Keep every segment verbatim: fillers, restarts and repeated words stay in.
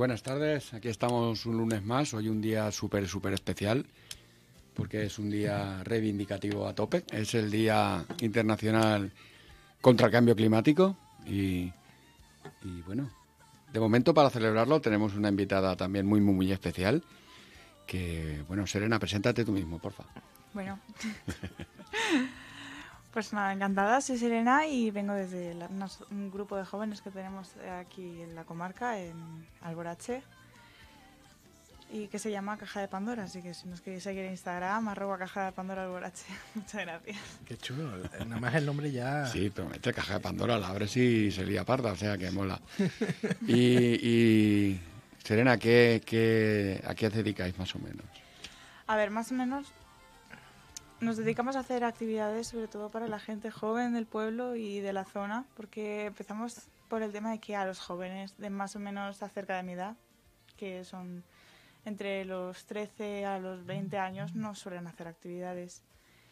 buenas tardes. Aquí estamos un lunes más. Hoy un día súper, súper especial porque es un día reivindicativo a tope. Es el Día Internacional contra el Cambio Climático y, y bueno, de momento para celebrarlo tenemos una invitada también muy, muy, muy especial que, bueno, Serena, preséntate tú mismo, porfa. Bueno, pues nada, encantada, soy Serena y vengo desde la, una, un grupo de jóvenes que tenemos aquí en la comarca, en Alborache, y que se llama Caja de Pandora, así que si nos queréis seguir en Instagram, arroba Caja de Pandora Alborache. Muchas gracias. Qué chulo, nada más el nombre ya... Sí, pero mete Caja de Pandora, la abres y se lía parda, o sea que mola. Y, y Serena, ¿qué, qué, ¿a qué os dedicáis más o menos? A ver, más o menos nos dedicamos a hacer actividades sobre todo para la gente joven del pueblo y de la zona, porque empezamos por el tema de que a los jóvenes de más o menos cerca de mi edad, que son entre los trece a los veinte años, no suelen hacer actividades.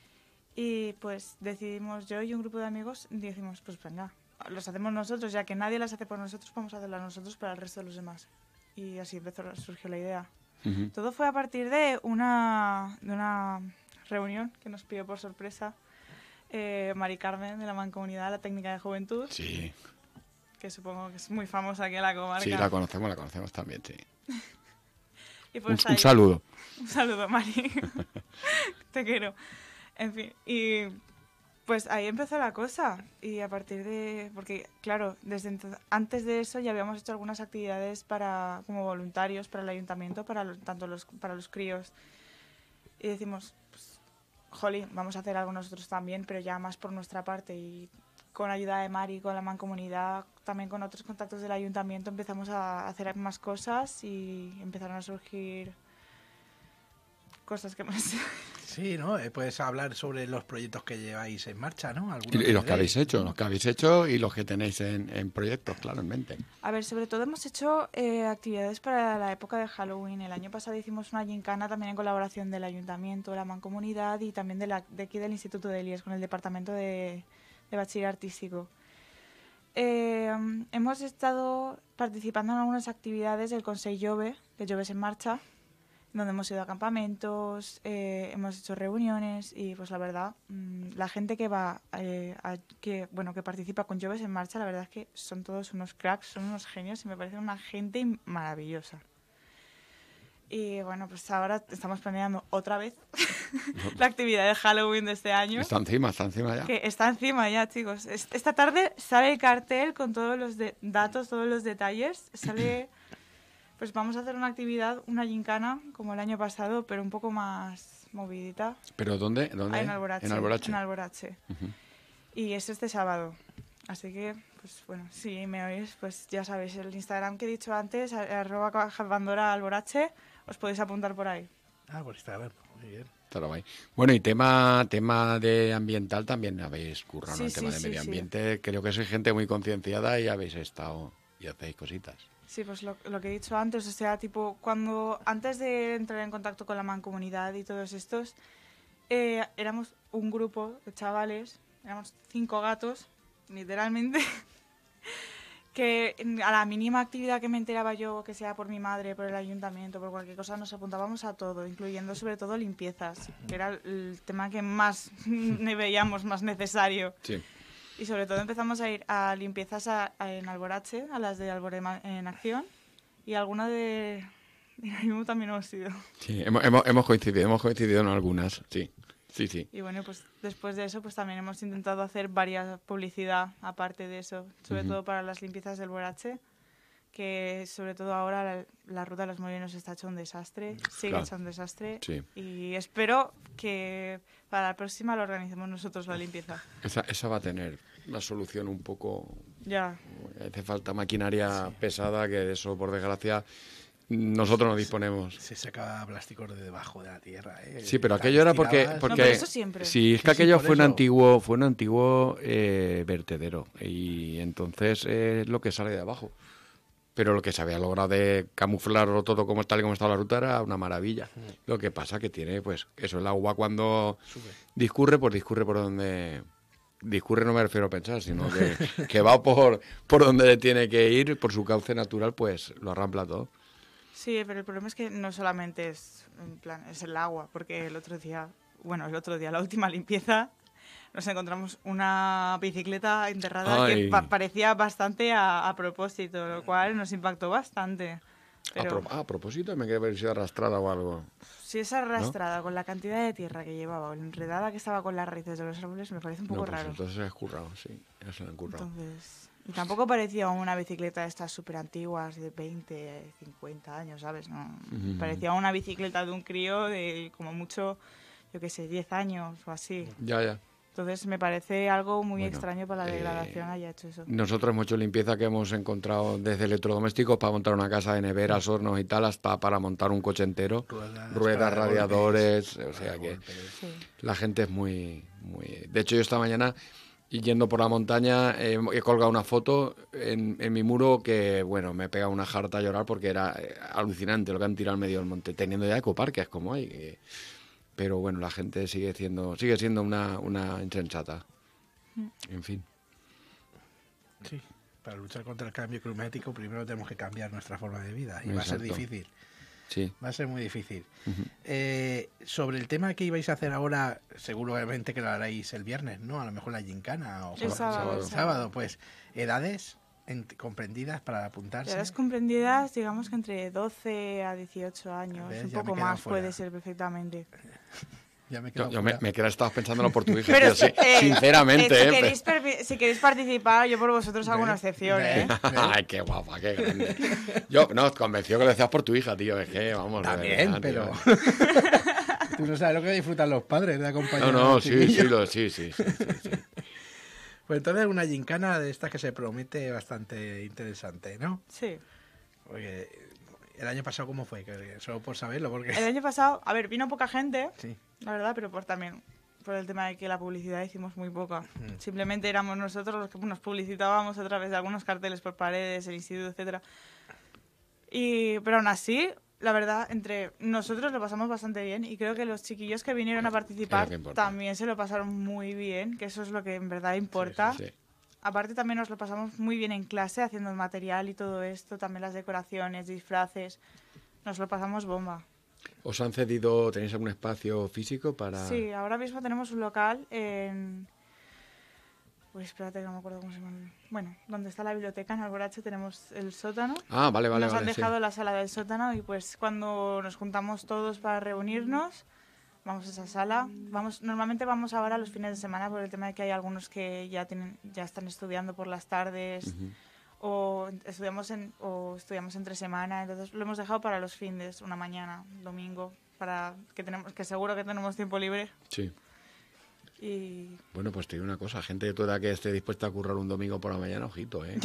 Y pues decidimos, yo y un grupo de amigos, decimos, pues venga, los hacemos nosotros, ya que nadie las hace por nosotros, vamos a hacerlas nosotros para el resto de los demás. Y así empezó, surgió la idea. Uh-huh. Todo fue a partir de una, de una reunión que nos pidió por sorpresa eh, Mari Carmen de la Mancomunidad, la técnica de juventud. Sí. Que supongo que es muy famosa aquí en la comarca. Sí, la conocemos, la conocemos también, sí. Y pues un, un saludo. Un saludo, Mari. Te quiero. En fin, y pues ahí empezó la cosa. Y a partir de... Porque, claro, desde entonces, antes de eso ya habíamos hecho algunas actividades para como voluntarios para el ayuntamiento, para los, tanto los, para los críos. Y decimos, pues, jolín, vamos a hacer algo nosotros también, pero ya más por nuestra parte. Y con ayuda de Mari, con la Mancomunidad, también con otros contactos del ayuntamiento, empezamos a hacer más cosas y empezaron a surgir cosas que más... Sí, ¿no? Puedes hablar sobre los proyectos que lleváis en marcha, ¿no? Y, y los que habéis hecho, los que habéis hecho y los que tenéis en, en proyectos, claramente. A ver, sobre todo hemos hecho eh, actividades para la época de Halloween. El año pasado hicimos una gincana también en colaboración del ayuntamiento, la Mancomunidad y también de, la, de aquí del Instituto de Elías, con el departamento de, de bachiller artístico. Eh, hemos estado participando en algunas actividades del Consell Jove, de Joves en Marcha, donde hemos ido a campamentos, eh, hemos hecho reuniones y pues la verdad, mmm, la gente que va, eh, a, que bueno que participa con Joves en Marcha, la verdad es que son todos unos cracks, son unos genios y me parece una gente maravillosa. Y bueno, pues ahora estamos planeando otra vez la actividad de Halloween de este año. Está encima, está encima ya. Que está encima ya, chicos. Esta tarde sale el cartel con todos los de- datos, todos los detalles. Sale... Pues vamos a hacer una actividad, una gincana, como el año pasado, pero un poco más movidita. ¿Pero dónde? ¿Dónde? Ah, en Alborache. En Alborache. En Alborache. Uh-huh. Y es este sábado. Así que, pues bueno, si me oís, pues ya sabéis, el Instagram que he dicho antes, arroba Caja de Pandora Alborache, os podéis apuntar por ahí. Ah, por Instagram, muy bien. Bueno, y tema tema de ambiental también habéis currado, sí, ¿no? El sí, tema de sí, medio sí. ambiente. Creo que sois gente muy concienciada y habéis estado y hacéis cositas. Sí, pues lo, lo que he dicho antes, o sea, tipo, cuando antes de entrar en contacto con la Mancomunidad y todos estos, eh, éramos un grupo de chavales, éramos cinco gatos, literalmente, que a la mínima actividad que me enteraba yo, que sea por mi madre, por el ayuntamiento, por cualquier cosa, nos apuntábamos a todo, incluyendo sobre todo limpiezas, que era el tema que más veíamos más necesario. Sí. Y sobre todo empezamos a ir a limpiezas a, a, en Alborache, a las de Albore en Acción, y alguna de, de Ayumu también hemos ido. Sí, hemos, hemos, hemos coincidido, hemos coincidido en algunas, sí, sí, sí. Y bueno, pues después de eso, pues también hemos intentado hacer varias publicidad aparte de eso, sobre uh-huh. todo para las limpiezas del Alborache, que sobre todo ahora la, la ruta de los molinos está hecho un desastre, sigue claro. hecho un desastre, sí. Y espero que para la próxima lo organicemos nosotros la limpieza. Esa, esa va a tener una solución un poco... Ya. Hace falta maquinaria sí. pesada, que de eso, por desgracia, nosotros no disponemos. Se saca plástico de debajo de la tierra, ¿eh? Sí, pero aquello era porque... porque no, pero eso siempre. Sí, es que aquello sí, fue, un antiguo, fue un antiguo eh, vertedero y entonces es lo que sale de abajo. Pero lo que se había logrado de camuflarlo todo como tal y como estaba la ruta era una maravilla. Mm. Lo que pasa que tiene, pues, eso, el agua cuando Sube. discurre, pues discurre por donde... Discurre no me refiero a pensar, sino que, que va por, por donde tiene que ir, por su cauce natural, pues lo arrampla todo. Sí, pero el problema es que no solamente es, en plan, es el agua, porque el otro día, bueno, el otro día, la última limpieza, nos encontramos una bicicleta enterrada Ay. que pa- parecía bastante a, a propósito, lo cual nos impactó bastante. A, Pero pro- ah, a propósito, me quedé haber sido arrastrada o algo. si es arrastrada con la cantidad de tierra que llevaba o la enredada que estaba con las raíces de los árboles, me parece un poco No, pues raro. entonces se ha currado, sí. Ya se lo han currado. Entonces, y tampoco parecía una bicicleta de estas súper antiguas de veinte, cincuenta años, ¿sabes? No, Ujú. parecía una bicicleta de un crío de como mucho, yo qué sé, diez años o así. Ya, ya. Entonces me parece algo muy Bueno, extraño para la eh, degradación haya hecho eso. Nosotros hemos hecho limpieza que hemos encontrado desde electrodomésticos para montar una casa de neveras, hornos y tal, hasta para montar un coche entero. Ruedas, Ruedas, para radiadores, golpes, o sea para que golpes. Sí. la gente es muy, muy... De hecho, yo esta mañana, y yendo por la montaña, eh, he colgado una foto en, en mi muro que, bueno, me pega una jarta a llorar porque era eh, alucinante lo que han tirado al medio del monte, teniendo ya ecoparques como hay. eh, Pero bueno, la gente sigue siendo, sigue siendo una, una insensata. En fin. Sí, para luchar contra el cambio climático primero tenemos que cambiar nuestra forma de vida y va a ser Exacto. difícil, Sí. va a ser muy difícil. Ujú. Eh, sobre el tema que ibais a hacer ahora, seguramente que lo haréis el viernes, ¿no? A lo mejor la gincana o El sábado, el el sábado, pues edades en- comprendidas para apuntarse. Edades comprendidas, digamos que entre doce a dieciocho años, ¿Ves? un Ya me he poco quedado más fuera. puede ser perfectamente. Ya me he Yo, quedado yo me, fuera. me quedé, estabas pensándolo por tu hija, Pero tío, sí, eh, sinceramente, eh, si, ¿eh? queréis perpi- si queréis participar, yo por vosotros hago una ¿Ves? excepción, ¿eh? ¿Ves? Ay, qué guapa, qué grande. Yo, no, convenció que lo decías por tu hija, tío. Es que, vamos, de También, verdad, pero... tío. Tú no sabes lo que disfrutan los padres de acompañar No, a no, los sí, sí, chiquillos. lo, sí, sí, sí, sí, sí. Pues entonces una gincana de estas que se promete bastante interesante, ¿no? Sí. Porque el año pasado, ¿cómo fue? Que, solo por saberlo, porque... El año pasado, a ver, vino poca gente, Sí. la verdad, pero por también por el tema de que la publicidad hicimos muy poca. Mm. Simplemente éramos nosotros los que nos publicitábamos a través de algunos carteles por paredes, el instituto, etcétera. Y pero aún así, la verdad, entre nosotros lo pasamos bastante bien y creo que los chiquillos que vinieron a participar que importa. también se lo pasaron muy bien, que eso es lo que en verdad importa. Sí. Aparte también nos lo pasamos muy bien en clase haciendo el material y todo esto, también las decoraciones, disfraces. Nos lo pasamos bomba. ¿Os han cedido, tenéis algún espacio físico para...? Sí, ahora mismo tenemos un local en... Uy, espérate que no me acuerdo cómo se llama. Bueno, donde está la biblioteca en Alborache tenemos el sótano. Ah, vale, vale, Nos han vale, sí. dejado la sala del sótano y pues cuando nos juntamos todos para reunirnos, vamos a esa sala. Vamos, normalmente vamos ahora los fines de semana por el tema de que hay algunos que ya tienen, ya están estudiando por las tardes Ujú. o estudiamos en, o estudiamos entre semana, entonces lo hemos dejado para los fines, una mañana, domingo, para que tenemos, que seguro que tenemos tiempo libre Sí. y Bueno, pues te digo una cosa, gente de tu edad que esté dispuesta a currar un domingo por la mañana, ojito, ¿eh?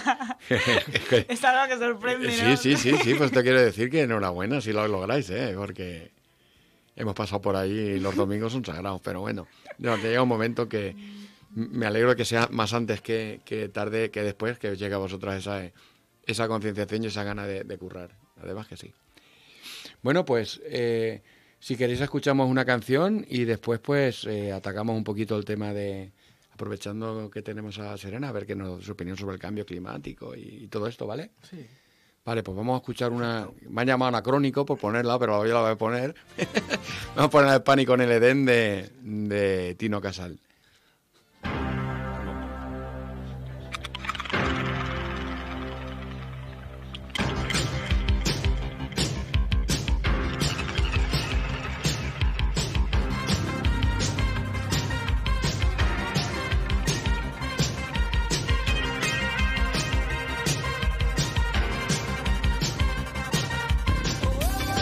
es algo que sorprende, ¿no? Sí, sí, sí, sí, pues te quiero decir que enhorabuena si lo lográis, ¿eh? Porque hemos pasado por ahí y los domingos son sagrados, pero bueno, no, que llega un momento que m- me alegro de que sea más antes que, que tarde, que después, que os llegue a vosotras esa, esa concienciación y esa gana de, de currar. Además que sí. Bueno, pues eh, si queréis escuchamos una canción y después pues eh, atacamos un poquito el tema de, aprovechando que tenemos a Serena, a ver qué nos su opinión sobre el cambio climático y, y todo esto, ¿vale? Sí. Vale, pues vamos a escuchar una... Me han llamado anacrónico por ponerla, pero yo la voy a poner. Vamos a poner el Pánico en el Edén de, de Tino Casal.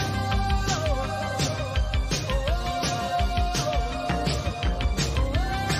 Oh,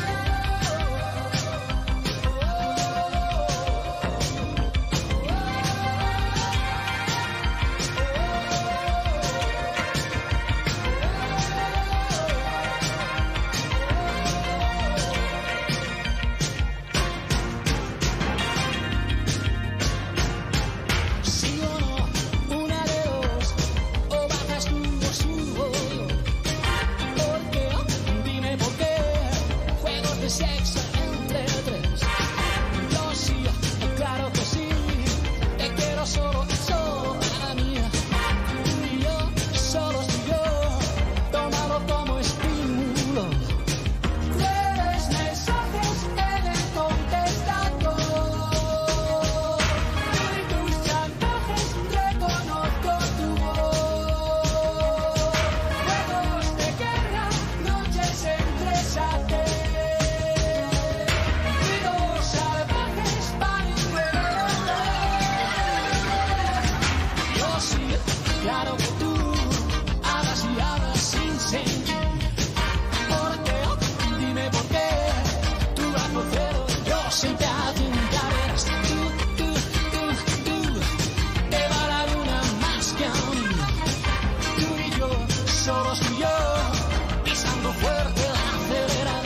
yo, pisando fuerte el acelerador.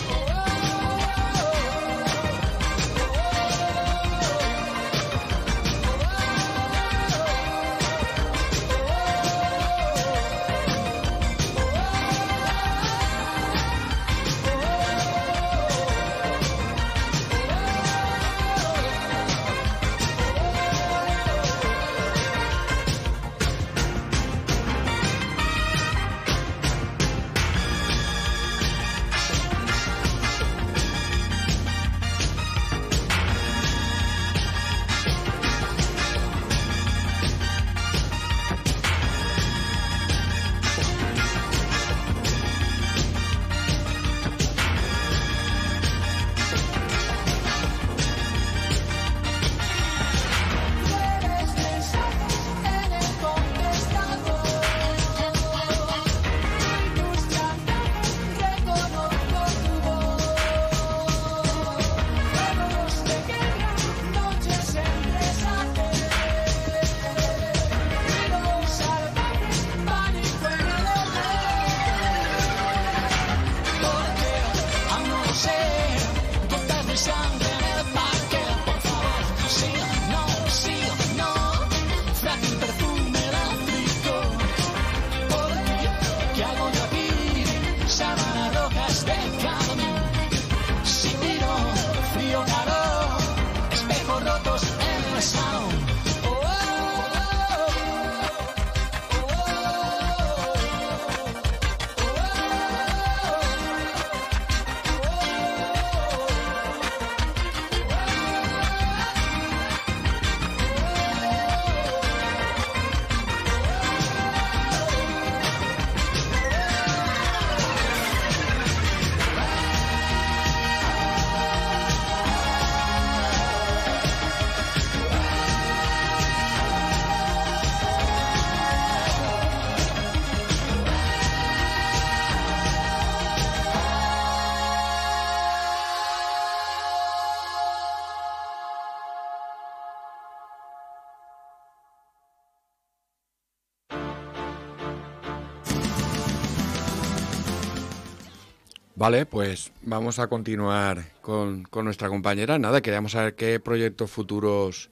Vale, pues vamos a continuar con, con nuestra compañera. Nada, queríamos saber qué proyectos futuros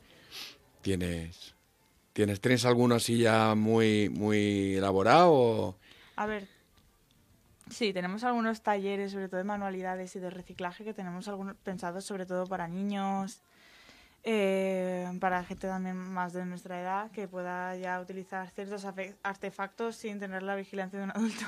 tienes. ¿Tienes, ¿tienes alguno así ya muy, muy elaborado? O... A ver, sí, tenemos algunos talleres, sobre todo de manualidades y de reciclaje, que tenemos algunos pensados sobre todo para niños, eh, para gente también más de nuestra edad, que pueda ya utilizar ciertos artefactos sin tener la vigilancia de un adulto.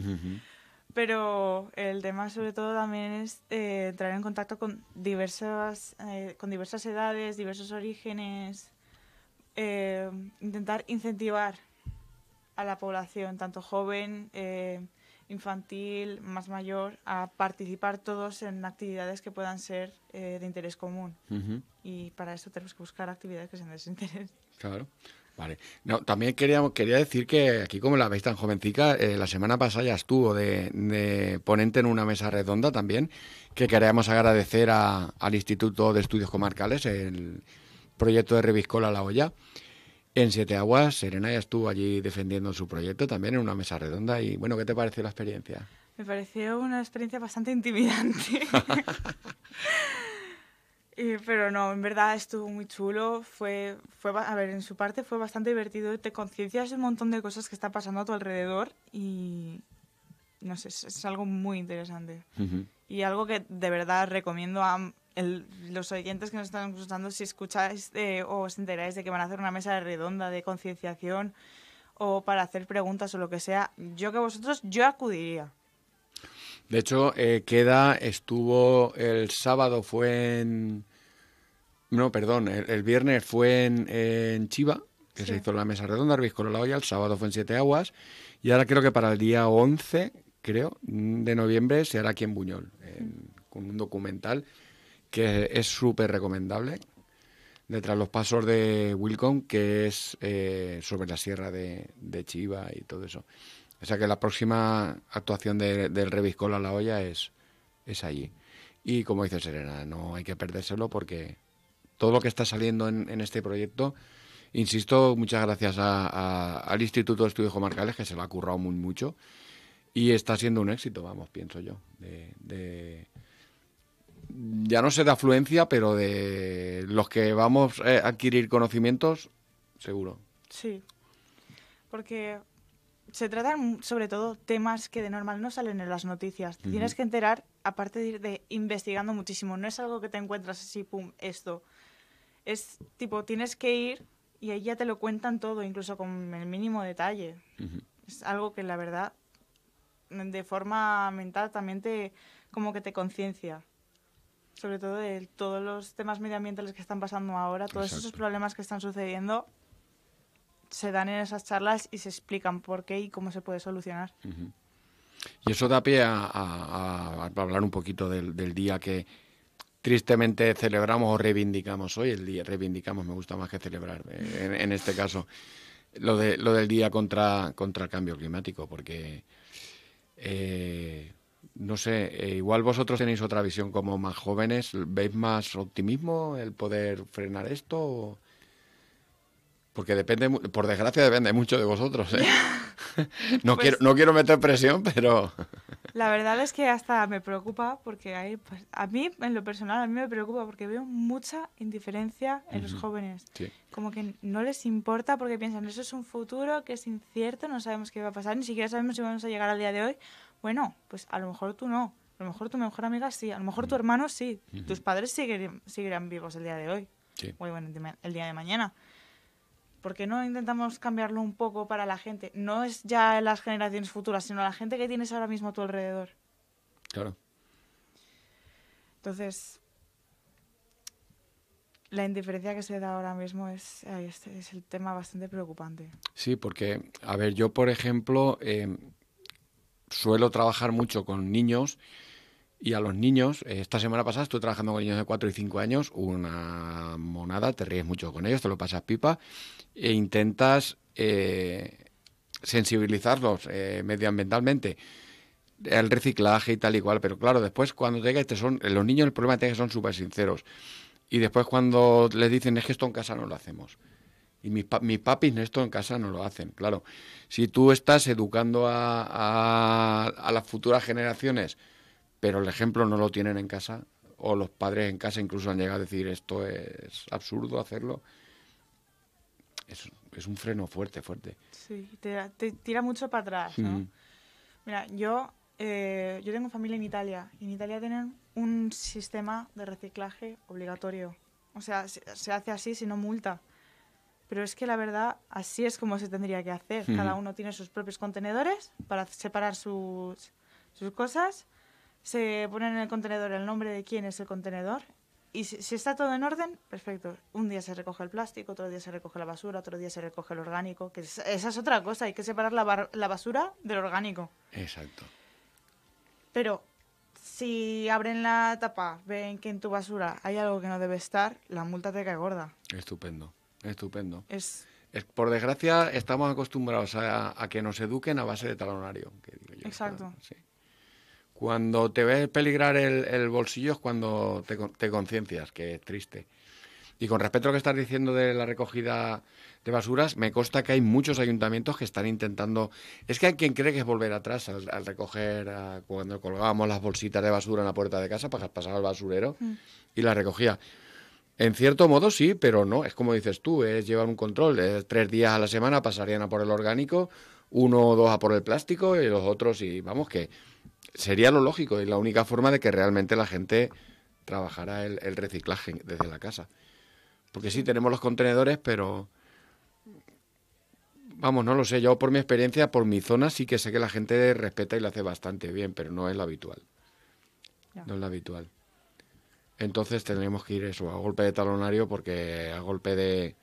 Pero el tema sobre todo también es eh, entrar en contacto con diversas, eh, con diversas edades, diversos orígenes, eh, intentar incentivar a la población, tanto joven, eh, infantil, más mayor, a participar todos en actividades que puedan ser eh, de interés común. Uh-huh. Y para eso tenemos que buscar actividades que sean de ese interés. Claro. Vale. No, también quería, quería decir que aquí, como la veis tan jovencica, eh, la semana pasada ya estuvo de, de ponente en una mesa redonda también, que queríamos agradecer a, al Instituto de Estudios Comarcales, el proyecto de Reviscola La Olla. En Siete Aguas, Serena ya estuvo allí defendiendo su proyecto también en una mesa redonda. Y bueno, ¿qué te pareció la experiencia? Me pareció una experiencia bastante intimidante. Y, pero no, en verdad estuvo muy chulo, fue, fue, a ver, en su parte fue bastante divertido, te conciencias un montón de cosas que están pasando a tu alrededor y, no sé, es, es algo muy interesante. Uh-huh. Y algo que de verdad recomiendo a el, los oyentes que nos están escuchando, si escucháis eh, o os enteráis de que van a hacer una mesa redonda de concienciación o para hacer preguntas o lo que sea, yo que vosotros, yo acudiría. De hecho, eh, queda, estuvo el sábado, fue en... No, perdón, el, el viernes fue en, en Chiva, que sí. Se hizo la mesa redonda, Reviscola La Olla, el sábado fue en Siete Aguas, y ahora creo que para el día once, creo, de noviembre, se hará aquí en Buñol, en, con un documental que es súper recomendable, detrás los pasos de Wilcom, que es eh, sobre la sierra de, de Chiva y todo eso. O sea que la próxima actuación de, del Reviscola La Olla es, es allí. Y como dice Serena, no hay que perdérselo porque todo lo que está saliendo en, en este proyecto, insisto, muchas gracias a, a, al Instituto de Estudios Comarcales, que se lo ha currado muy mucho. Y está siendo un éxito, vamos, pienso yo. De, de ya no sé de afluencia, pero de los que vamos a adquirir conocimientos, seguro. Sí, porque se tratan sobre todo temas que de normal no salen en las noticias. Te Ujú. tienes que enterar, aparte de ir de investigando muchísimo. No es algo que te encuentras así, pum, esto. Es tipo, tienes que ir y ahí ya te lo cuentan todo, incluso con el mínimo detalle. Ujú. Es algo que la verdad, de forma mental también te, como que te conciencia. Sobre todo de todos los temas medioambientales que están pasando ahora, todos esos Exacto. problemas que están sucediendo, se dan en esas charlas y se explican por qué y cómo se puede solucionar. Ujú. Y eso da pie a, a- a hablar un poquito del, del día que tristemente celebramos o reivindicamos hoy. El día reivindicamos, me gusta más que celebrar, eh, en, en este caso, lo, de, lo del día contra, contra el cambio climático, porque, eh, no sé, eh, igual vosotros tenéis otra visión como más jóvenes, ¿veis más optimismo el poder frenar esto? O- Porque depende, mu- por desgracia, depende mucho de vosotros, ¿eh? No Pues quiero, no quiero meter presión, pero... la verdad es que hasta me preocupa porque hay, pues, a mí, en lo personal, a mí me preocupa porque veo mucha indiferencia en los Ujú. jóvenes. Sí. Como que no les importa porque piensan, eso es un futuro que es incierto, no sabemos qué va a pasar, ni siquiera sabemos si vamos a llegar al día de hoy. Bueno, pues a lo mejor tú no, a lo mejor tu mejor amiga sí, a lo mejor tu hermano sí, tus padres siguen- seguirán vivos el día de hoy, Sí. o bueno, el día el día de mañana. ¿Por qué no intentamos cambiarlo un poco para la gente? No es ya las generaciones futuras, sino la gente que tienes ahora mismo a tu alrededor. Claro. Entonces, la indiferencia que se da ahora mismo es, ay, es, es el tema bastante preocupante. Sí, porque, a ver, yo, por ejemplo, eh, suelo trabajar mucho con niños y a los niños, eh, esta semana pasada estuve trabajando con niños de cuatro y cinco años, una monada, te ríes mucho con ellos, te lo pasas pipa e intentas eh, sensibilizarlos eh, medioambientalmente, el reciclaje y tal y cual, pero claro, después cuando llega este son, los niños el problema es que son súper sinceros y después cuando les dicen es que esto en casa no lo hacemos. Y mis, pa mis papis esto en casa no lo hacen, claro. Si tú estás educando a, a, a las futuras generaciones, pero el ejemplo no lo tienen en casa, o los padres en casa incluso han llegado a decir esto es absurdo hacerlo, es, es un freno fuerte, fuerte. Sí, te, te tira mucho para atrás, ¿no? Mm. Mira, yo, eh, yo tengo familia en Italia y en Italia tienen un sistema de reciclaje obligatorio. O sea, se, se hace así si no multa. Pero es que la verdad, así es como se tendría que hacer. Ujú. Cada uno tiene sus propios contenedores para separar sus, sus cosas. Se pone en el contenedor el nombre de quién es el contenedor. Y si, si está todo en orden, perfecto. Un día se recoge el plástico, otro día se recoge la basura, otro día se recoge el orgánico. Que es- esa es otra cosa, hay que separar la, bar- la basura del orgánico. Exacto. Pero si abren la tapa, ven que en tu basura hay algo que no debe estar, la multa te cae gorda. Estupendo, estupendo. Es Es, por desgracia, estamos acostumbrados a, a que nos eduquen a base de talonario. Que digo yo, Exacto. sí. Cuando te ves peligrar el, el bolsillo es cuando te, con- te conciencias, que es triste. Y con respecto a lo que estás diciendo de la recogida de basuras, me consta que hay muchos ayuntamientos que están intentando... Es que hay quien cree que es volver atrás al, al recoger, a- cuando colgábamos las bolsitas de basura en la puerta de casa para pasar al basurero y la recogía. En cierto modo sí, pero no, es como dices tú, es llevar un control. Es tres días a la semana pasarían a por el orgánico, uno o dos a por el plástico y los otros, y vamos, que sería lo lógico y la única forma de que realmente la gente trabajara el, el reciclaje desde la casa. Porque sí, tenemos los contenedores, pero vamos, no lo sé, yo por mi experiencia, por mi zona sí que sé que la gente respeta y lo hace bastante bien, pero no es lo habitual. Ya. No es lo habitual. Entonces tendremos que ir eso, a golpe de talonario, porque a golpe de...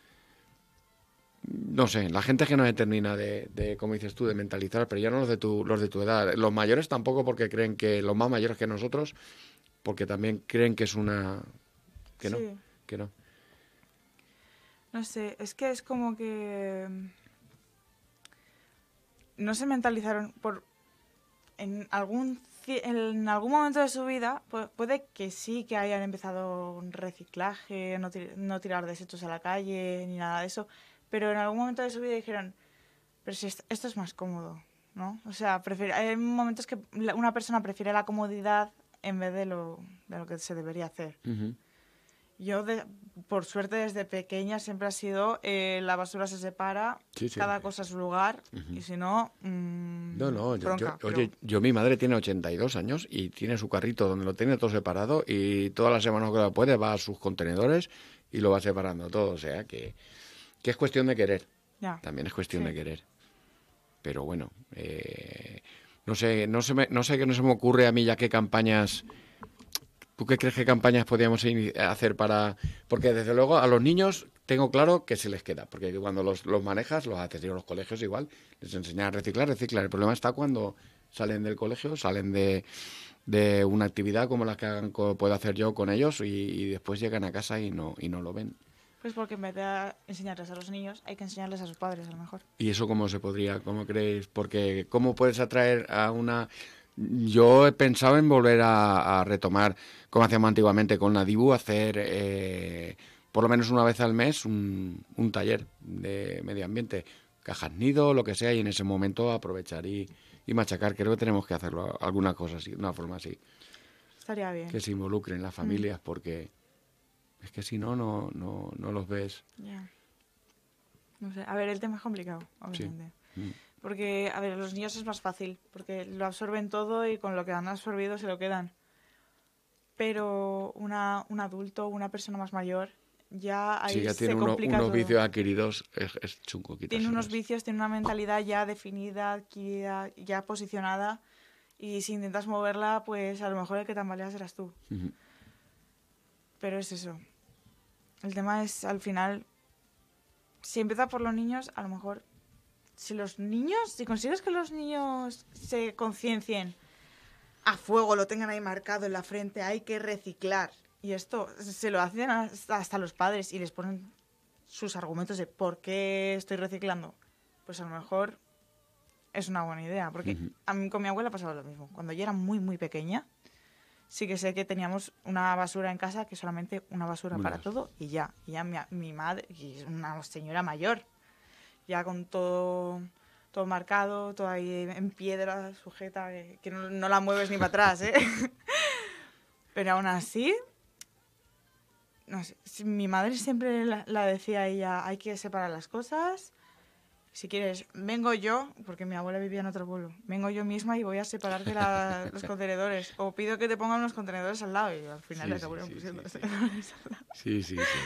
No sé, la gente es que no se termina de, de, como dices tú, de mentalizar, pero ya no los de tu, los de tu edad. Los mayores tampoco, porque creen que, los más mayores que nosotros, porque también creen que es una... que no, Sí. que no. No sé, es que es como que mm, no se mentalizaron por en algún ci- en algún momento de su vida pu- puede que sí que hayan empezado un reciclaje, no, ti- no tirar desechos a la calle ni nada de eso, pero en algún momento de su vida dijeron, pero si est- esto es más cómodo, ¿no? O sea, prefiere, hay momentos que la- una persona prefiere la comodidad en vez de lo, de lo que se debería hacer. Ujú. Yo, de- por suerte, desde pequeña siempre ha sido eh, la basura se separa, Sí, sí. cada cosa a su lugar, y si no, mm, No, no, yo, bronca. yo- oye, pero- yo mi madre tiene ochenta y dos años y tiene su carrito donde lo tiene todo separado y todas las semanas que lo puede va a sus contenedores y lo va separando todo, o sea que, que es cuestión de querer, ya. también es cuestión Sí. de querer. Pero bueno, eh, no sé, no se me, no sé qué no se me ocurre a mí ya qué campañas. ¿Tú qué crees que campañas podríamos ini- hacer para...? Porque desde luego a los niños tengo claro que se les queda, porque cuando los, los manejas, los haces, y a los colegios igual, les enseñas a reciclar, reciclar. El problema está cuando salen del colegio, salen de, de una actividad como la que hagan, co- puedo hacer yo con ellos y, y después llegan a casa y no, y no lo ven. Pues porque en vez de enseñarles a los niños, hay que enseñarles a sus padres, a lo mejor. ¿Y eso cómo se podría, cómo creéis? Porque ¿cómo puedes atraer a una...? Yo he pensado en volver a, a retomar, como hacíamos antiguamente con la Dibu, hacer eh, por lo menos una vez al mes un, un taller de medio ambiente, cajas nido, lo que sea, y en ese momento aprovechar y, y machacar. Creo que tenemos que hacerlo, alguna cosa así, de una forma así, Estaría bien. que se involucren las familias, porque es que si no, no, no, no los ves. Ya. No sé. A ver, el tema es complicado, obviamente. Mm. Porque, a ver, los niños es más fácil, porque lo absorben todo y con lo que han absorbido se lo quedan. Pero una, un adulto, una persona más mayor, ya ahí Si ya se tiene uno- complica unos todo. vicios adquiridos, es, es chungo Tiene quitárselos. unos vicios, tiene una mentalidad ya definida, adquirida, ya posicionada, y si intentas moverla, pues a lo mejor el que tambaleas serás tú. Ujú. Pero es eso. El tema es, al final, si empieza por los niños, a lo mejor, si los niños, si consigues que los niños se conciencien a fuego, lo tengan ahí marcado en la frente, hay que reciclar. Y esto se lo hacen hasta, hasta los padres y les ponen sus argumentos de por qué estoy reciclando. Pues a lo mejor es una buena idea. Porque Ujú. a mí con mi abuela pasaba lo mismo. Cuando yo era muy, muy pequeña, sí que sé que teníamos una basura en casa, que solamente una basura Una para basura. todo y ya. Y ya mi, mi madre, y es una señora mayor, ya con todo, todo marcado, todo ahí en piedra sujeta, que, que no, no la mueves ni para atrás, ¿eh? Pero aún así, no sé, si- mi madre siempre la, la decía a ella, hay que separar las cosas. Si quieres, vengo yo, porque mi abuela vivía en otro pueblo, vengo yo misma y voy a separarte la- los contenedores. O pido que te pongan unos contenedores al lado y al final Sí, le sí, acabaron sí, pusiendo sí, los sí. contenedores al lado. Sí, sí, sí.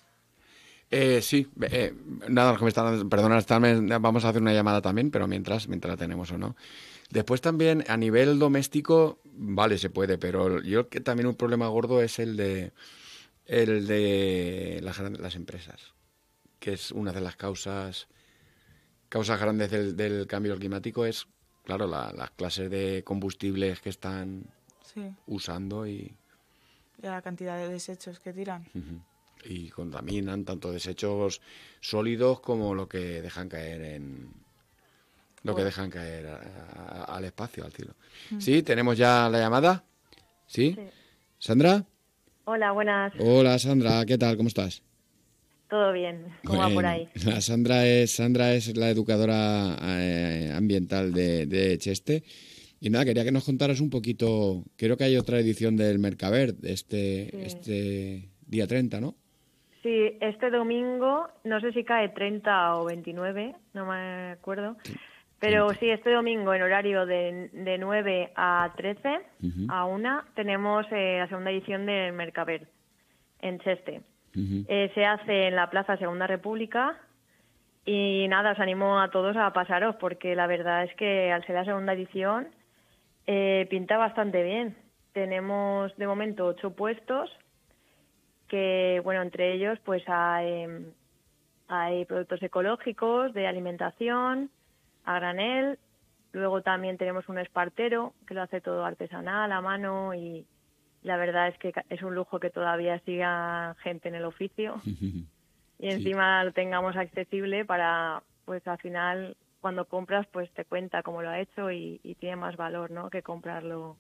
Eh, sí, eh, nada, los que me están, perdona, están- vamos a hacer una llamada también, pero mientras, mientras la tenemos o no. Después también, a nivel doméstico, vale, se puede, pero yo creo que también un problema gordo es el de, el de las, gran- las empresas, que es una de las causas, causas grandes del, del cambio climático, es, claro, la- las clases de combustibles que están Sí, usando y, y la cantidad de desechos que tiran. ujú, y contaminan tanto desechos sólidos como lo que dejan caer en lo que Bueno. dejan caer a- a- al espacio, al cielo. Mm. Sí, tenemos ya la llamada. ¿Sí? Sí. ¿Sandra? Hola, buenas. Hola, Sandra, ¿qué tal? ¿Cómo estás? ¿Todo bien? ¿Cómo va por Bueno, ahí? la Sandra es Sandra es la educadora eh, ambiental de, de Cheste. Y nada, quería que nos contaras un poquito. Creo que hay otra edición del Mercaver este, Sí. este día treinta, ¿no? Sí, este domingo, no sé si cae treinta o veintinueve, no me acuerdo. Pero treinta. sí, este domingo en horario de, de nueve a trece, Ujú. a una, tenemos eh, la segunda edición del Mercaver en Cheste. Ujú. Eh, se hace en la Plaza Segunda República y nada, os animo a todos a pasaros porque la verdad es que al ser la segunda edición eh, pinta bastante bien. Tenemos de momento ocho puestos que, bueno, entre ellos pues hay, hay productos ecológicos, de alimentación, a granel. Luego también tenemos un espartero que lo hace todo artesanal, a mano, y la verdad es que es un lujo que todavía siga gente en el oficio y encima lo tengamos accesible para, pues al final, cuando compras, pues te cuenta cómo lo ha hecho y, y tiene más valor, ¿no?, que comprarlo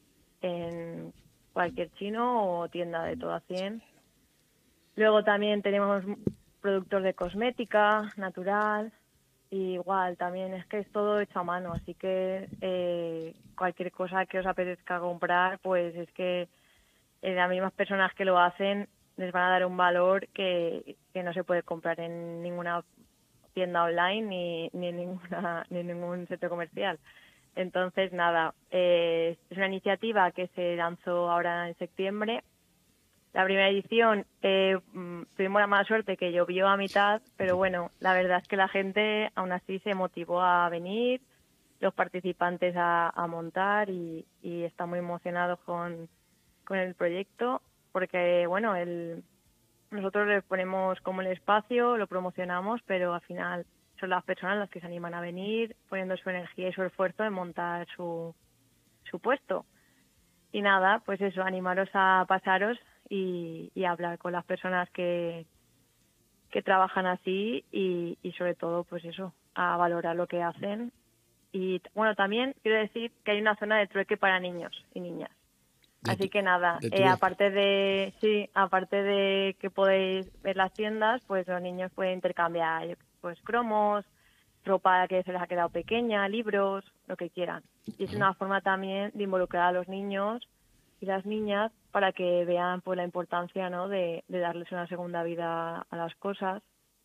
en cualquier chino o tienda de todo a cien. Luego también tenemos productos de cosmética natural y igual también es que es todo hecho a mano, así que eh, cualquier cosa que os apetezca comprar, pues es que eh, las mismas personas que lo hacen les van a dar un valor que, que no se puede comprar en ninguna tienda online ni, ni en ninguna ni en ningún centro comercial. Entonces, nada, eh, es una iniciativa que se lanzó ahora en septiembre. La primera edición eh, tuvimos la mala suerte que llovió a mitad, pero bueno, la verdad es que la gente aún así se motivó a venir, los participantes a, a montar y, y están muy emocionados con, con el proyecto, porque bueno, el, nosotros les ponemos como el espacio, lo promocionamos, pero al final son las personas las que se animan a venir, poniendo su energía y su esfuerzo en montar su, su puesto. Y nada, pues eso, animaros a pasaros y, y hablar con las personas que, que trabajan así y, y sobre todo, pues eso, a valorar lo que hacen. Y bueno, también quiero decir que hay una zona de trueque para niños y niñas. Así que nada, eh, aparte de sí, aparte de que podéis ver las tiendas, pues los niños pueden intercambiar pues cromos, ropa que se les ha quedado pequeña, libros, lo que quieran. Y es una forma también de involucrar a los niños y las niñas para que vean pues la importancia, ¿no?, de, de darles una segunda vida a las cosas.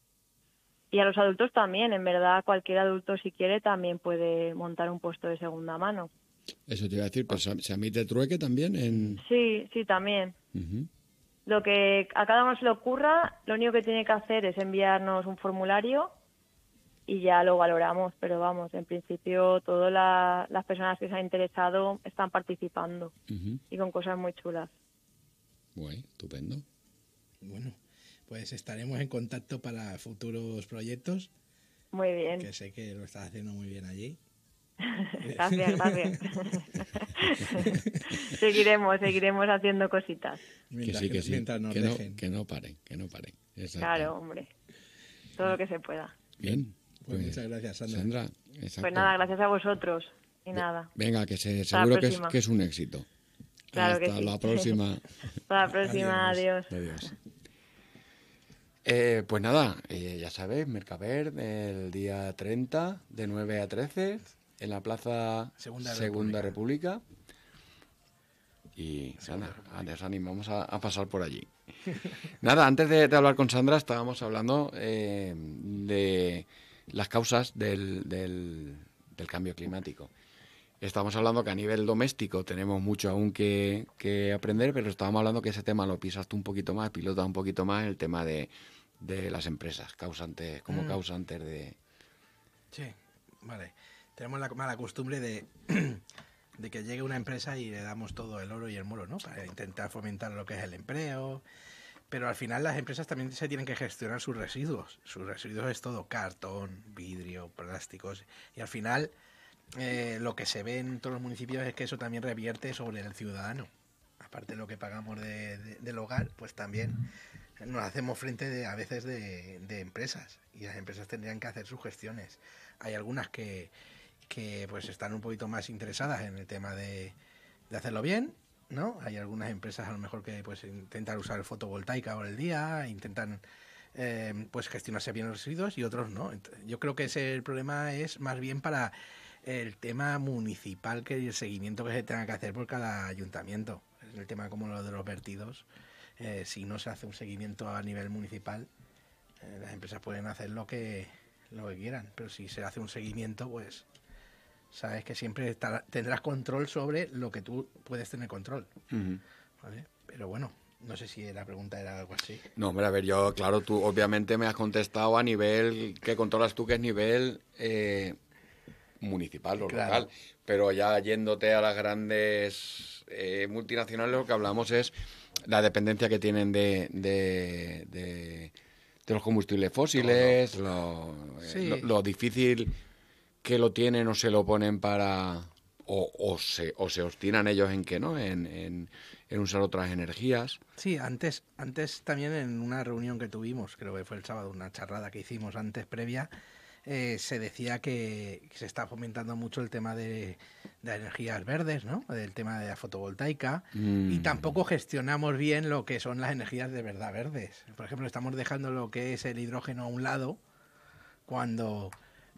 Y a los adultos también, en verdad, cualquier adulto si quiere también puede montar un puesto de segunda mano. Eso te iba a decir, pues se admite trueque también en... Sí, sí, también. Uh-huh. Lo que a cada uno se le ocurra, lo único que tiene que hacer es enviarnos un formulario y ya lo valoramos, pero vamos, en principio todas la, las personas que se han interesado están participando uh-huh. y con cosas muy chulas. Bueno, estupendo. Bueno, pues estaremos en contacto para futuros proyectos. Muy bien. Que sé que lo estás haciendo muy bien allí. Gracias, gracias. seguiremos, seguiremos haciendo cositas. Mientras, que sí, que sí, mientras nos que, dejen. No, que no paren, que no paren. Exacto. Claro, hombre. Todo lo que se pueda. Bien. Pues, pues muchas gracias, Sandra. Sandra, pues nada, gracias a vosotros. Y nada. Venga, que se, seguro que es, que es un éxito. Claro Hasta que sí. la próxima. Hasta la próxima, adiós. Adiós. adiós. Eh, pues nada, eh, ya sabéis, Mercaver el día treinta de nueve a trece en la Plaza Segunda, Segunda República. República. Y nada, les animamos a, a pasar por allí. Nada, antes de, de hablar con Sandra estábamos hablando eh, de las causas del, del, del cambio climático. Estamos hablando que a nivel doméstico tenemos mucho aún que, que aprender, pero estábamos hablando que ese tema lo pisas tú un poquito más, pilota un poquito más el tema de, de las empresas, causantes, como mm. causantes de... Sí, vale. Tenemos la mala costumbre de, de que llegue una empresa y le damos todo el oro y el moro, ¿no? Para intentar fomentar lo que es el empleo. Pero al final las empresas también se tienen que gestionar sus residuos. Sus residuos es todo cartón, vidrio, plásticos. Y al final eh, lo que se ve en todos los municipios es que eso también revierte sobre el ciudadano. Aparte de lo que pagamos de, de, del hogar, pues también nos hacemos frente de, a veces de, de empresas. Y las empresas tendrían que hacer sus gestiones. Hay algunas que... que pues están un poquito más interesadas en el tema de, de hacerlo bien, ¿no? Hay algunas empresas a lo mejor que pues intentan usar fotovoltaica ahora el día, intentan eh, pues gestionarse bien los residuos y otros no. Yo creo que ese el problema es más bien para el tema municipal que el seguimiento que se tenga que hacer por cada ayuntamiento. El tema como lo de los vertidos, eh, si no se hace un seguimiento a nivel municipal, eh, las empresas pueden hacer lo que, lo que quieran, pero si se hace un seguimiento, pues sabes que siempre estará, tendrás control sobre lo que tú puedes tener control. Uh-huh. ¿Vale? Pero bueno, no sé si la pregunta era algo así. No, hombre, a ver, yo, claro, tú obviamente me has contestado a nivel que controlas tú, que es nivel eh, municipal o claro. local. Pero ya yéndote a las grandes eh, multinacionales, lo que hablamos es la dependencia que tienen de... de, de, de los combustibles fósiles, lo, sí. lo, lo difícil... que lo tienen o se lo ponen para o, o se o se obstinan ellos en que no en, en, en usar otras energías. Sí, antes antes también en una reunión que tuvimos, creo que fue el sábado, una charrada que hicimos antes previa, eh, se decía que, que se está fomentando mucho el tema de, de energías verdes, ¿no? El tema de la fotovoltaica mm. y tampoco gestionamos bien lo que son las energías de verdad verdes. Por ejemplo, estamos dejando lo que es el hidrógeno a un lado cuando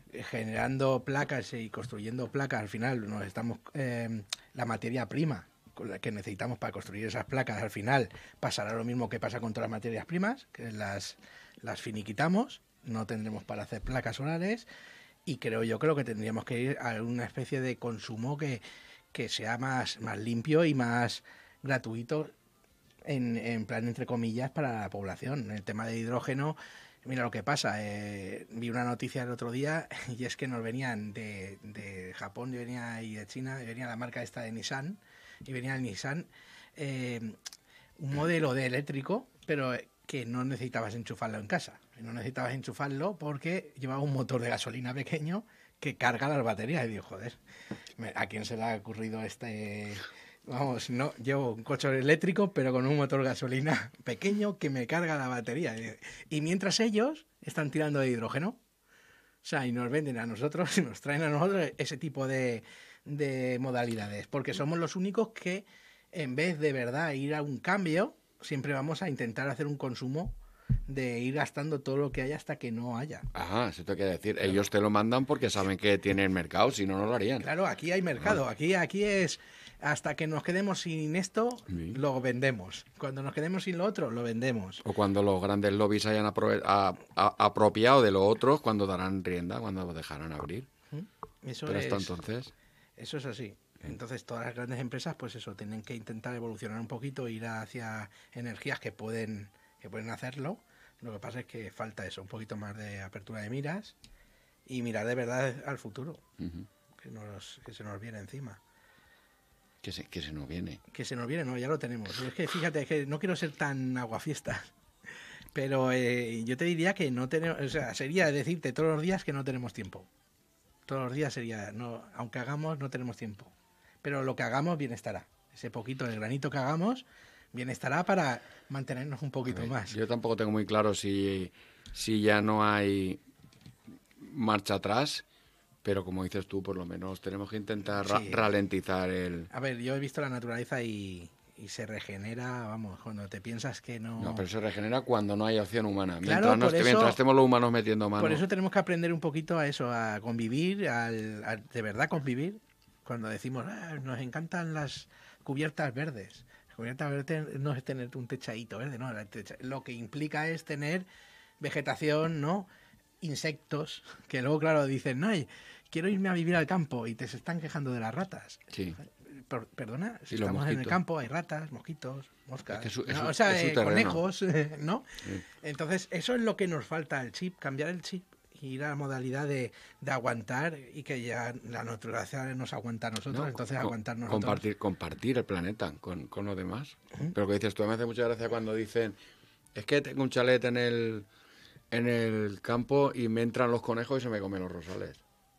generando placas y construyendo placas, al final nos estamos eh, la materia prima con la que necesitamos para construir esas placas, al final pasará lo mismo que pasa con todas las materias primas, que las, las finiquitamos, no tendremos para hacer placas solares, y creo yo creo que tendríamos que ir a una especie de consumo que, que sea más, más limpio y más gratuito en, en plan entre comillas para la población. El tema de hidrógeno, mira lo que pasa, eh, vi una noticia el otro día y es que nos venían de, de Japón y venía y de China, y venía la marca esta de Nissan, y venía el Nissan, eh, un modelo de eléctrico, pero que no necesitabas enchufarlo en casa. No necesitabas enchufarlo porque llevaba un motor de gasolina pequeño que carga las baterías. Y digo, joder, ¿a quién se le ha ocurrido este...? Vamos, no, llevo un coche eléctrico, pero con un motor gasolina pequeño que me carga la batería. Y mientras ellos están tirando de hidrógeno, o sea, y nos venden a nosotros, y nos traen a nosotros ese tipo de, de modalidades, porque somos los únicos que, en vez de verdad ir a un cambio, siempre vamos a intentar hacer un consumo de ir gastando todo lo que haya hasta que no haya. Ajá, eso te quiere decir. Claro. Ellos te lo mandan porque saben que tienen mercado, si no, no lo harían. Claro, aquí hay mercado. Ah. Aquí, aquí es... Hasta que nos quedemos sin esto, sí. Lo vendemos. Cuando nos quedemos sin lo otro, lo vendemos. O cuando los grandes lobbies hayan aprove- a, a, apropiado de lo otro, cuando darán rienda, cuando lo dejarán abrir. Eso Pero es, hasta entonces... Eso es así. Entonces todas las grandes empresas, pues eso, tienen que intentar evolucionar un poquito, ir hacia energías que pueden, que pueden hacerlo. Lo que pasa es que falta eso, un poquito más de apertura de miras y mirar de verdad al futuro, uh-huh. que, nos, que se nos viene encima. Que se, que se nos viene. Que se nos viene, no, ya lo tenemos. Es que fíjate, es que no quiero ser tan aguafiestas, pero eh, yo te diría que no tenemos, o sea, sería decirte todos los días que no tenemos tiempo. Todos los días sería, no, aunque hagamos, no tenemos tiempo. Pero lo que hagamos, bien estará. Ese poquito, el granito que hagamos, bien estará para mantenernos un poquito ver, más. Yo tampoco tengo muy claro si, si ya no hay marcha atrás. Pero como dices tú, por lo menos tenemos que intentar ra- sí. ralentizar el... A ver, yo he visto la naturaleza y, y se regenera, vamos, cuando te piensas que no... No, pero se regenera cuando no hay acción humana. Claro, mientras, nos, eso, mientras estemos los humanos metiendo mano. Por eso tenemos que aprender un poquito a eso, a convivir, al, a de verdad convivir. Cuando decimos, ah, nos encantan las cubiertas verdes. Las cubiertas verdes no es tener un techadito verde, no. Lo que implica es tener vegetación, ¿no? Insectos, que luego, claro, dicen, no, quiero irme a vivir al campo y te se están quejando de las ratas. Sí. Per- perdona, si y estamos en el campo hay ratas, mosquitos, moscas, es que su, no, su, o sea, eh, conejos, ¿no? Sí. Entonces, eso es lo que nos falta, el chip, cambiar el chip y ir a la modalidad de, de aguantar y que ya la naturaleza nos aguanta a nosotros, no, entonces con, aguantar nosotros. Compartir, compartir el planeta con, con los demás. Uh-huh. Pero que dices tú, me hace mucha gracia cuando dicen, es que tengo un chalet en el... en el campo y me entran los conejos y se me comen los rosales.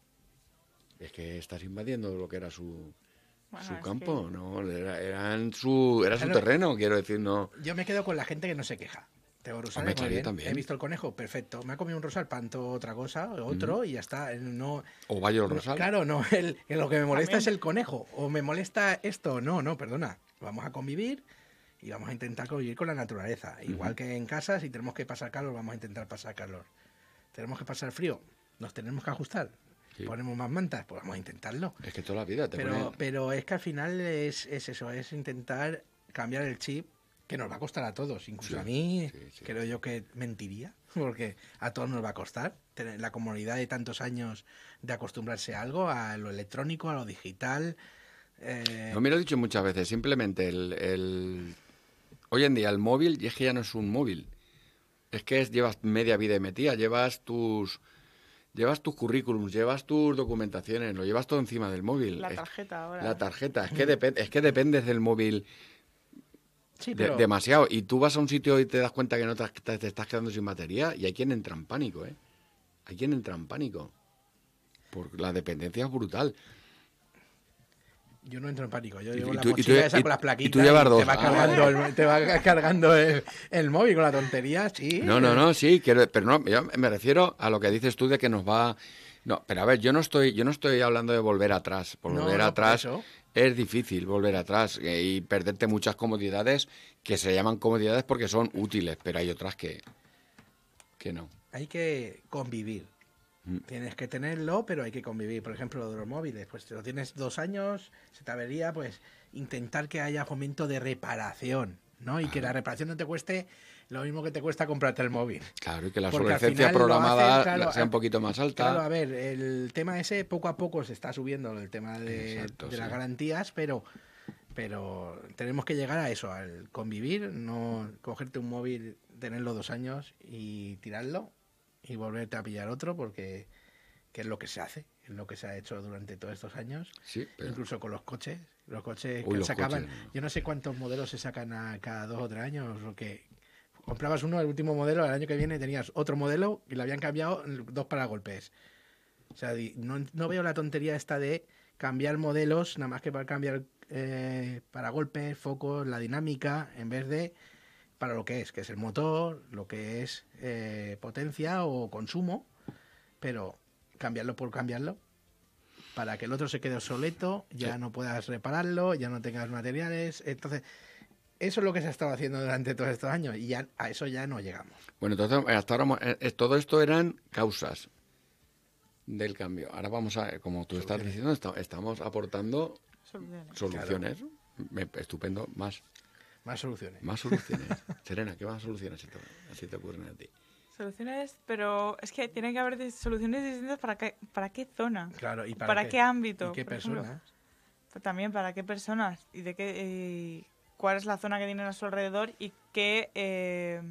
Es que estás invadiendo lo que era su, bueno, su campo, que... ¿no? Era, eran su, era claro, su terreno, quiero decir, no. Yo me quedo con la gente que no se queja. Tengo rosales, muy bien. También. He visto el conejo, perfecto. Me ha comido un rosal, panto otra cosa, otro, mm. y ya está. No, o vaya el rosal. Claro, no, el, el, lo que me molesta también. Es el conejo. O me molesta esto. No, no, perdona. Vamos a convivir. Y vamos a intentar convivir con la naturaleza. Igual uh-huh. que en casa, si tenemos que pasar calor, vamos a intentar pasar calor. Tenemos que pasar frío, nos tenemos que ajustar. Sí. Ponemos más mantas, pues vamos a intentarlo. Es que toda la vida te pero, pone... pero es que al final es, es eso, es intentar cambiar el chip, que nos va a costar a todos. Incluso sí, a mí, sí, sí. creo yo que mentiría, porque a todos nos va a costar. Tener la comodidad de tantos años de acostumbrarse a algo, a lo electrónico, a lo digital. Eh... No me lo he dicho muchas veces, simplemente el... el... Hoy en día el móvil, y es que ya no es un móvil, es que es, llevas media vida metida, llevas tus llevas tus currículums, llevas tus documentaciones, lo llevas todo encima del móvil. La es, tarjeta ahora. La tarjeta, es que, dep- es que dependes del móvil sí, pero... de- demasiado. Y tú vas a un sitio y te das cuenta que no te, te, te estás quedando sin batería y hay quien entra en pánico, ¿eh? Hay quien entra en pánico. Porque la dependencia es brutal. Yo no entro en pánico, yo y, llevo y la tú, mochila y tú, esa y, con las plaquitas y, tú llevas y dos. te va cargando, el, te va cargando el, el móvil con la tontería, sí. No, no, no, sí, quiero, pero no, yo me refiero a lo que dices tú de que nos va... No, pero a ver, yo no estoy yo no estoy hablando de volver atrás. Por volver no, no, atrás por es difícil volver atrás eh, y perderte muchas comodidades que se llaman comodidades porque son útiles, pero hay otras que, que no. Hay que convivir. Mm. Tienes que tenerlo, pero hay que convivir. Por ejemplo, lo de los móviles, pues si lo tienes dos años, se te avería, pues intentar que haya fomento de reparación, ¿no? Y que la reparación no te cueste lo mismo que te cuesta comprarte el móvil. Claro, y que la Porque al obsolescencia final lo programada hacen, claro, sea un poquito más alta. Claro, a ver, el tema ese poco a poco se está subiendo, el tema de, Exacto, de sí. las garantías, pero pero tenemos que llegar a eso, al convivir, no cogerte un móvil, tenerlo dos años y tirarlo y volverte a pillar otro, porque que es lo que se hace, es lo que se ha hecho durante todos estos años, Sí, pero- incluso con los coches, los coches Uy, que los sacaban, coches, no. yo no sé cuántos modelos se sacan a cada dos o tres años, o que comprabas uno, el último modelo, el año que viene tenías otro modelo y le habían cambiado dos paragolpes. O sea, di- no, no veo la tontería esta de cambiar modelos, nada más que para cambiar eh, paragolpes, focos, la dinámica, en vez de para lo que es, que es el motor, lo que es eh, potencia o consumo, pero cambiarlo por cambiarlo, para que el otro se quede obsoleto, ya Sí. no puedas repararlo, ya no tengas materiales. Entonces, eso es lo que se ha estado haciendo durante todos estos años y ya a eso ya no llegamos. Bueno, entonces, hasta ahora, hemos- eh, eh, todo esto eran causas del cambio. Ahora vamos a, como tú estás Soluciones. diciendo, esta- estamos aportando Soluciones. soluciones. Me- estupendo, más, Más soluciones. más soluciones. Serena, ¿qué más soluciones se te, se te ocurren a ti? Soluciones, pero es que tiene que haber dis- soluciones distintas para qué, para qué zona. Claro, ¿y para, ¿Para qué ámbito, ¿Y qué por ejemplo? personas? Pero también para qué personas y de qué y cuál es la zona que tienen a su alrededor y qué, eh,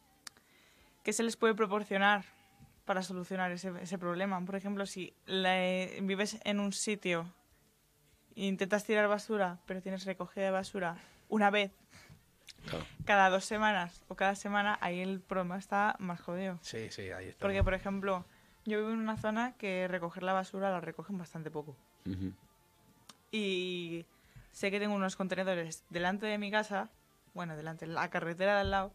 qué se les puede proporcionar para solucionar ese, ese problema. Por ejemplo, si la- vives en un sitio e intentas tirar basura, pero tienes recogida de basura una vez Claro. cada dos semanas o cada semana, ahí el problema está más jodido. Sí, sí, ahí está. Porque, por ejemplo, yo vivo en una zona que recoger la basura la recogen bastante poco. Ujú. Y sé que tengo unos contenedores delante de mi casa, bueno, delante, en la carretera de al lado,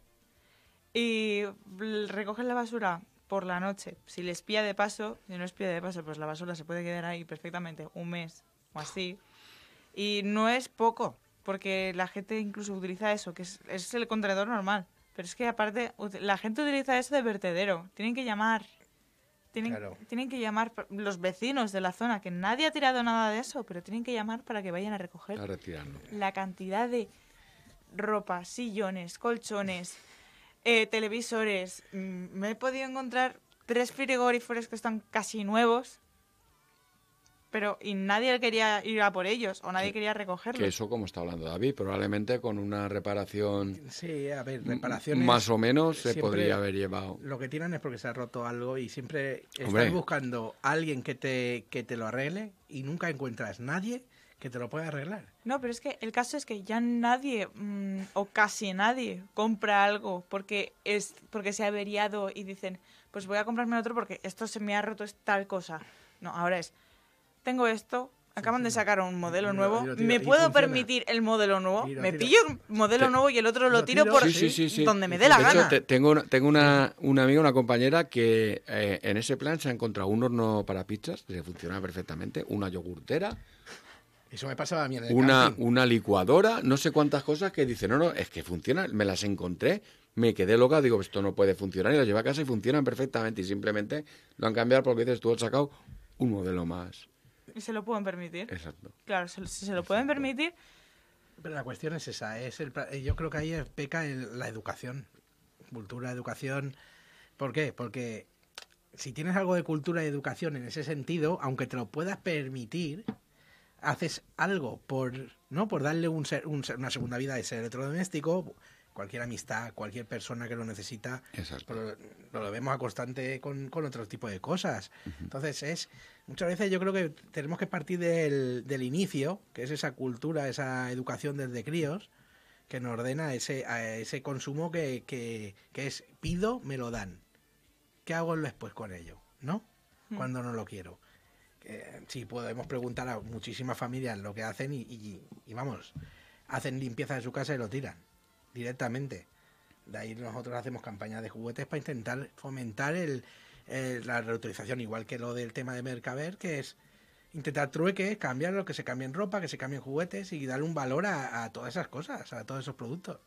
y l- recogen la basura por la noche. Si les pilla de paso, si no les pilla de paso, pues la basura se puede quedar ahí perfectamente un mes o así. Y no es poco, porque la gente incluso utiliza eso, que es, es el contenedor normal. Pero es que aparte, ut- la gente utiliza eso de vertedero. Tienen que llamar. Tienen, Claro. tienen que llamar pa- los vecinos de la zona, que nadie ha tirado nada de eso, pero tienen que llamar para que vayan a recoger A retirarlo. la cantidad de ropa, sillones, colchones, eh, televisores. Mm, Me he podido encontrar tres frigoríferos que están casi nuevos, pero y nadie quería ir a por ellos o nadie Que- quería recogerlos. Que eso, como está hablando David, probablemente con una reparación Sí, a ver, m- reparaciones. más o menos se siempre- podría haber llevado. Lo que tiran es porque se ha roto algo y siempre Hombre. estás buscando a alguien que te, que te lo arregle y nunca encuentras nadie que te lo pueda arreglar. No, pero es que el caso es que ya nadie, mm, o casi nadie, compra algo porque es porque se ha averiado y dicen, pues voy a comprarme otro porque esto se me ha roto, es tal cosa. No, ahora es, tengo esto, acaban de sacar un modelo Y lo- nuevo, y lo tiro- ¿me y puedo funciona. permitir el modelo nuevo? Y lo Me tiro. pillo un modelo Te- nuevo y el otro lo lo tiro tiro, por Sí, sí, sí, sí. donde me dé la De gana. hecho, te- tengo una, tengo una, una amiga, una compañera que eh, en ese plan se ha encontrado un horno para pizzas que funciona perfectamente, una yogurtera, Eso me pasaba a mí en el una, camping. una licuadora, no sé cuántas cosas que dice, no, no, es que funciona, me las encontré, me quedé loca, digo, esto no puede funcionar y las llevé a casa y funcionan perfectamente y simplemente lo han cambiado porque dices, tú has sacado un modelo más. Y se lo pueden permitir. Exacto. Claro, se- si se lo pueden permitir, Pero la cuestión es esa, es el, pra- yo creo que ahí peca el- la educación, cultura, educación. ¿Por qué? Porque si tienes algo de cultura y educación en ese sentido, aunque te lo puedas permitir, haces algo por, ¿no? Por darle un ser- un ser- una segunda vida a ese electrodoméstico, cualquier amistad, cualquier persona que lo necesita, Exacto. pero lo, lo vemos a constante con, con otro tipo de cosas. Entonces es, muchas veces yo creo que tenemos que partir del, del inicio, que es esa cultura, esa educación desde críos, que nos ordena ese, a ese consumo que, que, que es pido, me lo dan. ¿Qué hago después con ello? ¿No? Mm. Cuando no lo quiero. Eh, sí, podemos preguntar a muchísimas familias lo que hacen y, y, y vamos, hacen limpieza de su casa y lo tiran directamente. De ahí nosotros hacemos campañas de juguetes para intentar fomentar el, el- la reutilización, igual que lo del tema de Mercader, que es intentar trueques, cambiarlo, que se cambien ropa, que se cambien juguetes y darle un valor a, a todas esas cosas, a todos esos productos.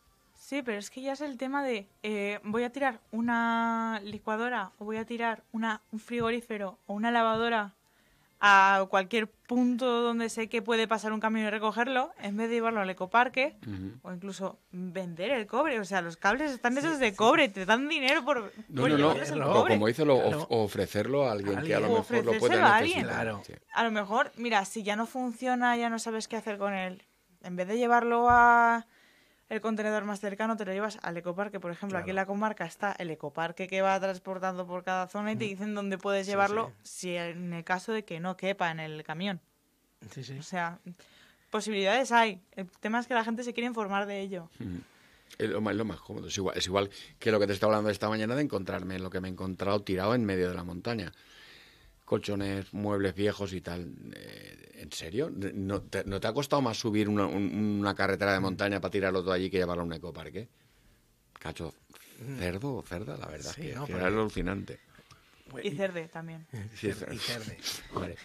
Sí, pero es que ya es el tema de eh, voy a tirar una licuadora o voy a tirar una, un frigorífero o una lavadora a cualquier punto donde sé que puede pasar un camión y recogerlo, en vez de llevarlo al ecoparque Ujú. o incluso vender el cobre. O sea, los cables están Sí, hechos de sí. cobre, te dan dinero por, No, por no, no. llevarles el Claro. O cobre. como dice, lo, Claro. of- ofrecerlo a alguien A que a lo alguien. mejor lo puede Ofrecérselo a alguien. necesitar. Claro. Sí. A lo mejor, mira, si ya no funciona, ya no sabes qué hacer con él, en vez de llevarlo a el contenedor más cercano, te lo llevas al ecoparque. Por ejemplo, aquí en la comarca está el ecoparque que va transportando por cada zona y te dicen dónde puedes Sí, llevarlo si en el caso de que no quepa en el camión. Sí, sí. O sea, posibilidades hay. El tema es que la gente se quiere informar de ello. Ujú. Es lo más, es lo más cómodo. Es igual, es igual que lo que te estaba hablando esta mañana de encontrarme lo que me he encontrado tirado en medio de la montaña. Colchones, muebles viejos y tal. Eh, ¿En serio? ¿No te, no te ha costado más subir una, un- una carretera de montaña para tirarlo todo allí que llevarlo a un ecoparque? Cacho, cerdo o cerda, la verdad. Sí, es que, no, es que porque- era alucinante. Y cerde también. Sí, Y cerde. Vale.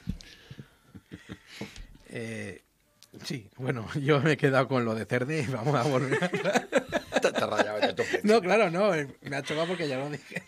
Eh, sí, bueno, yo me he quedado con lo de cerde y vamos a volver a... Te, te rayaba de tope. No, claro, no, eh, me ha chocado porque ya lo dije.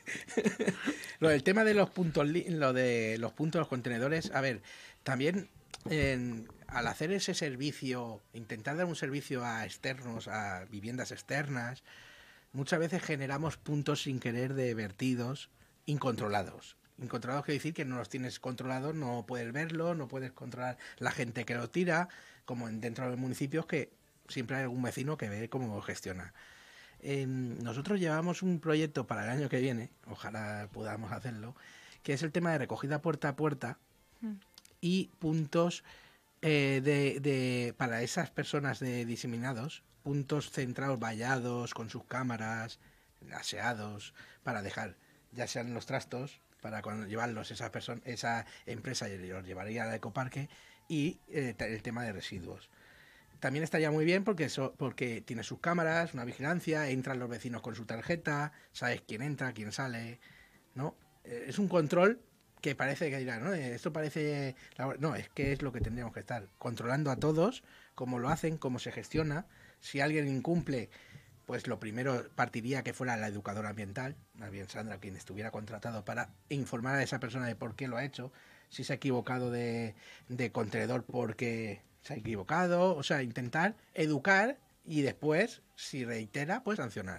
Lo del tema de los puntos, li- lo de los puntos de los contenedores, a ver, también en- al hacer ese servicio, intentar dar un servicio a externos, a viviendas externas, muchas veces generamos puntos sin querer de vertidos incontrolados. Incontrolados quiere decir que no los tienes controlados, no puedes verlo, no puedes controlar la gente que lo tira, como en, dentro de los municipios que siempre hay algún vecino que ve cómo gestiona. Eh, nosotros llevamos un proyecto para el año que viene, ojalá podamos hacerlo, que es el tema de recogida puerta a puerta Mm. y puntos eh, de, de para esas personas de diseminados, puntos centrados, vallados, con sus cámaras, aseados, para dejar, ya sean los trastos, para cuando llevarlos esa persona, esa empresa los llevaría al ecoparque, y eh, el tema de residuos. También estaría muy bien porque eso, porque tiene sus cámaras, una vigilancia, entran los vecinos con su tarjeta, sabes quién entra, quién sale, ¿no? Eh, es un control que parece que dirán, ¿no? Eh, Esto parece... No, es que es lo que tendríamos que estar, controlando a todos, cómo lo hacen, cómo se gestiona. Si alguien incumple, pues lo primero partiría que fuera la educadora ambiental, más bien Sandra, quien estuviera contratado para informar a esa persona de por qué lo ha hecho, si se ha equivocado de, de contenedor porque se ha equivocado, o sea, intentar educar y después, si reitera, pues sancionar.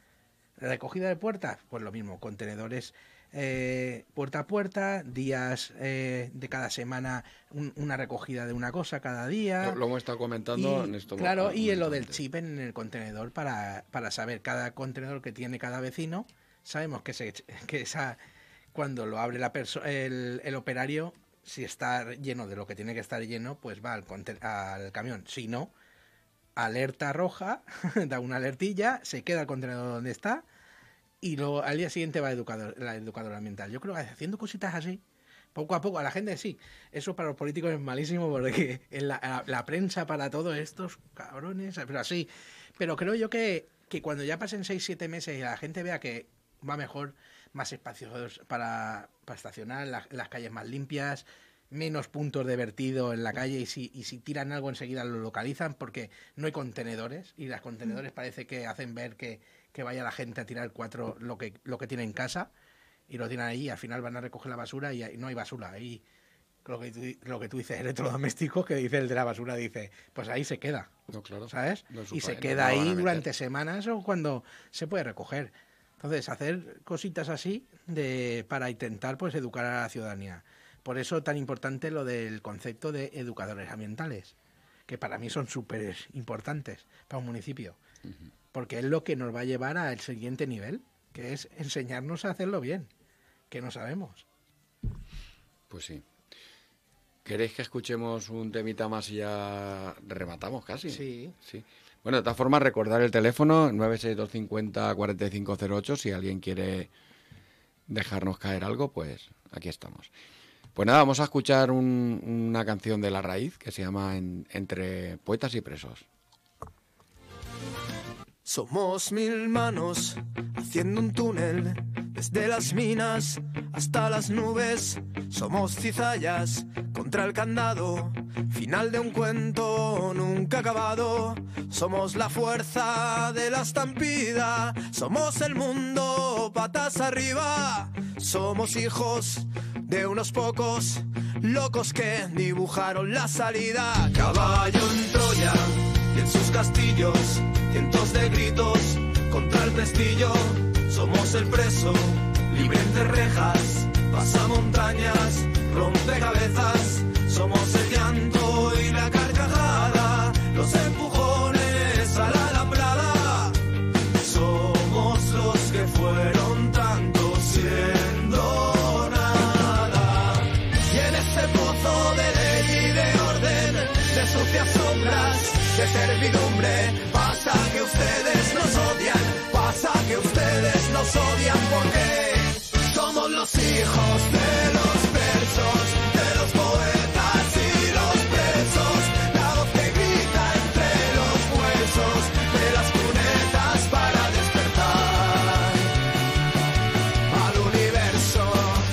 Recogida de puertas, pues lo mismo, contenedores eh, puerta a puerta, días eh, de cada semana, un- una recogida de una cosa cada día. Lo, lo hemos estado comentando Y, en esto. claro, y en lo del antes. chip en el contenedor para, para saber cada contenedor que tiene cada vecino. Sabemos que, se, que esa, cuando lo abre la perso- el, el operario, si está lleno de lo que tiene que estar lleno, pues va al, conte- al camión. Si no, alerta roja, da una alertilla, se queda el contenedor donde está y luego al día siguiente va educador, la educadora ambiental. Yo creo que haciendo cositas así, poco a poco, a la gente sí. Eso para los políticos es malísimo porque en la, la, la prensa para todos estos cabrones, pero así. Pero creo yo que, que cuando ya pasen seis siete meses y la gente vea que va mejor, más espacios para, para estacionar, la, las calles más limpias, menos puntos de vertido en la calle y si, y si tiran algo enseguida lo localizan porque no hay contenedores y los contenedores parece que hacen ver que, que vaya la gente a tirar cuatro lo que, lo que tiene en casa y lo tienen ahí y al final van a recoger la basura y ahí no hay basura. Ahí lo que tú, lo que tú dices, electrodomésticos, que dice el de la basura, dice, pues ahí se queda, No, claro. ¿sabes? No es su Y se faena, queda no lo van a ahí meter. durante semanas o cuando se puede recoger. Entonces, hacer cositas así de para intentar pues educar a la ciudadanía. Por eso tan importante lo del concepto de educadores ambientales, que para mí son súper importantes para un municipio, porque es lo que nos va a llevar al siguiente nivel, que es enseñarnos a hacerlo bien, que no sabemos. Pues sí. ¿Queréis que escuchemos un temita más y ya rematamos casi? Sí. Sí. Bueno, de todas formas, recordar el teléfono nueve seis dos cinco cero cuatro cinco cero ocho. Si alguien quiere dejarnos caer algo, pues aquí estamos. Pues nada, vamos a escuchar un- una canción de La Raíz que se llama En- Entre Poetas y Presos. Somos mil manos haciendo un túnel Desde las minas hasta las nubes, somos cizallas contra el candado, final de un cuento nunca acabado. Somos la fuerza de la estampida, somos el mundo patas arriba. Somos hijos de unos pocos locos que dibujaron la salida. Caballo en Troya y en sus castillos, cientos de gritos contra el pestillo. Somos el preso, libre entre rejas, pasa montañas, rompe cabezas. Somos el llanto y la carcajada, los empujones a la alambrada. Somos los que fueron tanto siendo nada. Y en este pozo de ley y de orden, de sucias sombras, de servidumbre, pasa que ustedes nos odian, pasa que ustedes nos odian porque somos los hijos de los versos, de los poetas y los presos, la voz que grita entre los huesos de las cunetas para despertar al universo.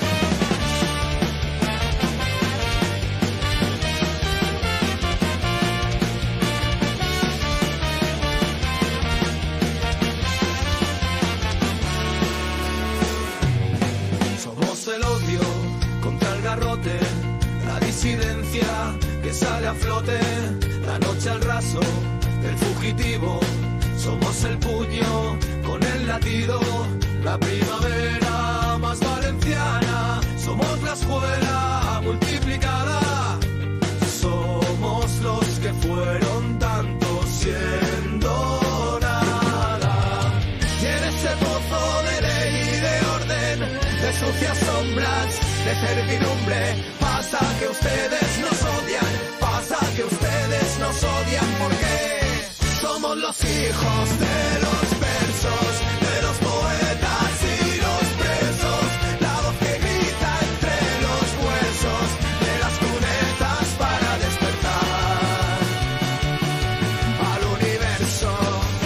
El odio contra el garrote, la disidencia que sale a flote, la noche al raso del fugitivo. Somos el puño con el latido, la primavera más valenciana. Somos la escuela multiplicada, somos los que fueron tanto siendo nada. Y en ese pozo de ley y de orden, de sucias sombras, de servidumbre, pasa que ustedes nos odian, pasa que ustedes nos odian porque somos los hijos de los versos, de los poetas y los presos, la voz que grita entre los huesos de las cunetas para despertar al universo.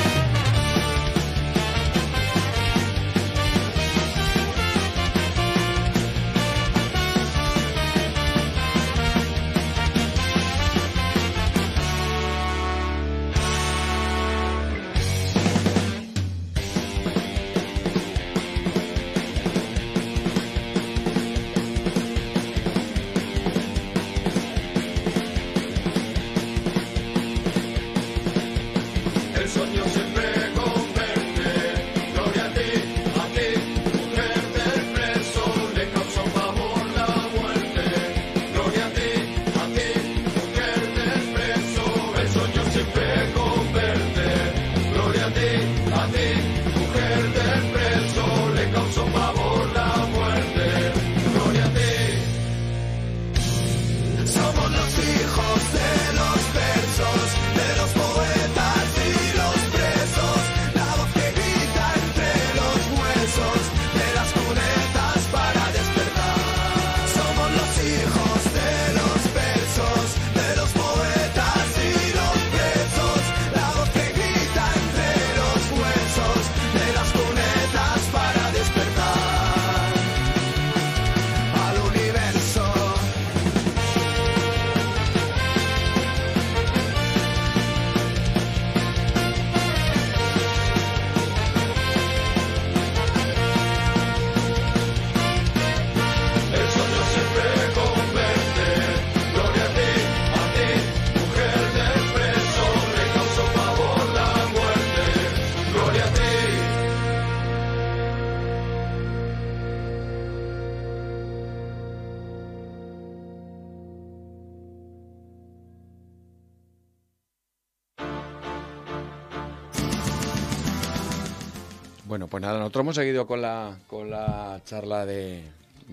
Bueno, pues nada, nosotros hemos seguido con la, con la charla de,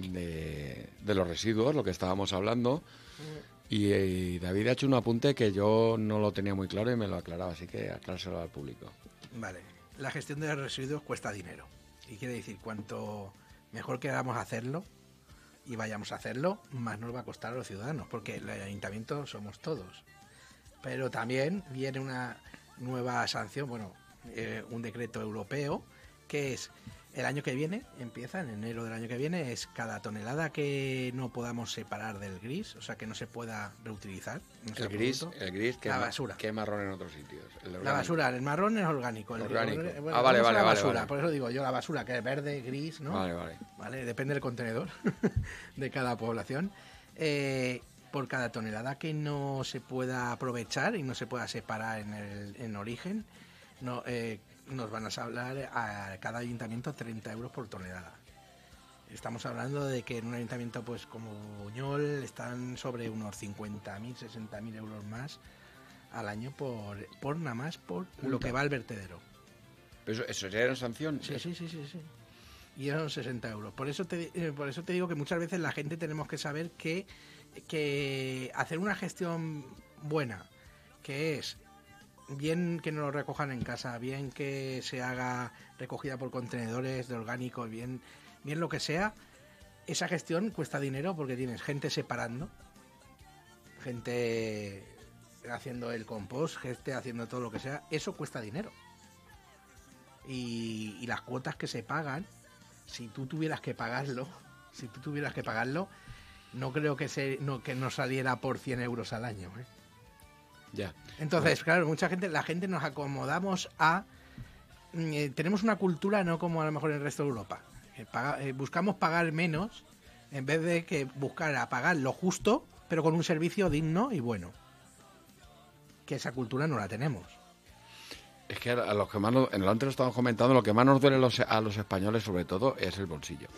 de, de los residuos, lo que estábamos hablando, y, y David ha hecho un apunte que yo no lo tenía muy claro y me lo aclaraba, así que aclárselo al público. Vale, la gestión de los residuos cuesta dinero, y quiere decir, cuanto mejor queramos hacerlo y vayamos a hacerlo, más nos va a costar a los ciudadanos, porque el ayuntamiento somos todos. Pero también viene una nueva sanción, bueno, eh, un decreto europeo, que es el año que viene, empieza en enero del año que viene, es cada tonelada que no podamos separar del gris, o sea, que no se pueda reutilizar. El gris, el gris que la es basura. Que es marrón en otros sitios. La basura, el marrón es orgánico. El orgánico. El, bueno, ah, vale, vale, la vale, basura, vale. Por eso digo yo, la basura, que es verde, gris, ¿no? Vale, vale. Vale, depende del contenedor de cada población. Eh, por cada tonelada que no se pueda aprovechar y no se pueda separar en el en origen, no, eh, nos van a hablar a cada ayuntamiento treinta euros por tonelada. Estamos hablando de que en un ayuntamiento pues como Buñol están sobre unos cincuenta mil, sesenta mil euros más al año por, por nada más por Multa. Lo que va al vertedero. ¿Pero eso, eso ya era sanción? Sí, sí, sí, sí, sí. Y eran sesenta euros. Por eso te, eh, por eso te digo que muchas veces la gente tenemos que saber que, que hacer una gestión buena, que es bien que nos lo recojan en casa, bien que se haga recogida por contenedores de orgánicos, bien, bien lo que sea, esa gestión cuesta dinero porque tienes gente separando, gente haciendo el compost, gente haciendo todo lo que sea, eso cuesta dinero. Y, y las cuotas que se pagan, si tú tuvieras que pagarlo, si tú tuvieras que pagarlo, no creo que se no que nos saliera por cien euros al año, ¿eh? Ya. Entonces, claro, mucha gente, la gente nos acomodamos a eh, tenemos una cultura no como a lo mejor en el resto de Europa. Eh, paga, eh, buscamos pagar menos en vez de que buscar a pagar lo justo, pero con un servicio digno y bueno. Que esa cultura no la tenemos. Es que a los que más nos, en el antes lo estábamos comentando, lo que más nos duele los, a los españoles sobre todo es el bolsillo.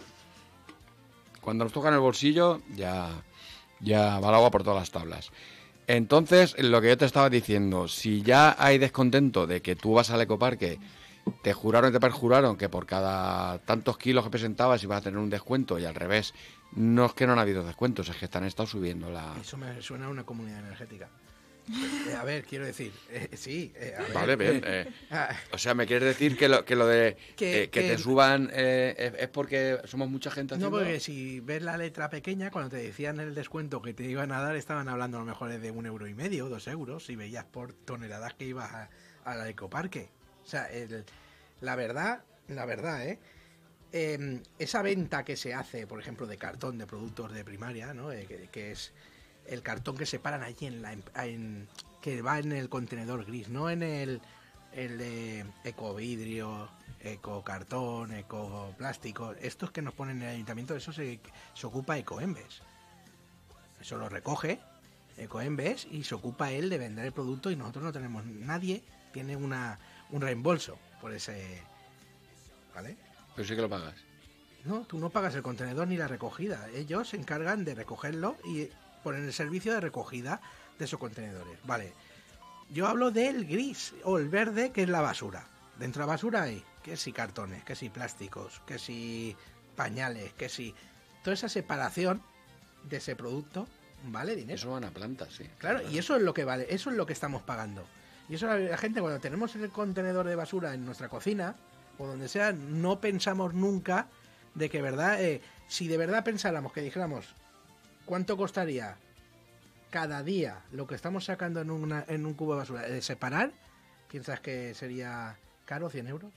Cuando nos tocan el bolsillo ya, ya va el agua por todas las tablas. Entonces, lo que yo te estaba diciendo, si ya hay descontento de que tú vas al ecoparque, te juraron y te perjuraron que por cada tantos kilos que presentabas ibas a tener un descuento y al revés, no es que no han habido descuentos, es que están estado subiendo la... Eso me suena a una comunidad energética. Eh, a ver, quiero decir, eh, sí. Eh, a ver, Vale, bien. eh, Eh, ah, o sea, ¿me quieres decir que lo, que lo de Que- eh, que, que- te suban eh, es, es porque somos mucha gente no, haciendo? porque si ves la letra pequeña, cuando te decían el descuento que te iban a dar, estaban hablando a lo mejor de un euro y medio, dos euros, y veías por toneladas que ibas a, a la ecoparque. O sea, el- la verdad, la verdad, ¿eh? Eh, esa venta que se hace, por ejemplo, de cartón de productos de primaria, ¿no? Eh, que, que es el cartón que separan allí en la en, que va en el contenedor gris, no en el, el de ecovidrio, ecocartón, ecoplástico. Estos que nos ponen en el ayuntamiento, eso se, se ocupa Ecoembes. Eso lo recoge Ecoembes y se ocupa él de vender el producto y nosotros no tenemos, nadie tiene una un reembolso por ese, ¿vale? Pero sí que lo pagas. No, tú no pagas el contenedor ni la recogida. Ellos se encargan de recogerlo y poner el servicio de recogida de esos contenedores. Vale. Yo hablo del gris o el verde, que es la basura. Dentro de la basura hay que si cartones, que si plásticos, que si pañales, que si... Toda esa separación de ese producto vale dinero. Eso van a plantas, sí. Claro, y eso es lo que vale, eso es lo que estamos pagando. Y eso la, la gente, cuando tenemos el contenedor de basura en nuestra cocina o donde sea, no pensamos nunca de que, verdad, eh, si de verdad pensáramos que dijéramos cuánto costaría cada día lo que estamos sacando en, una, en un cubo de basura, de separar, ¿piensas que sería caro, cien euros?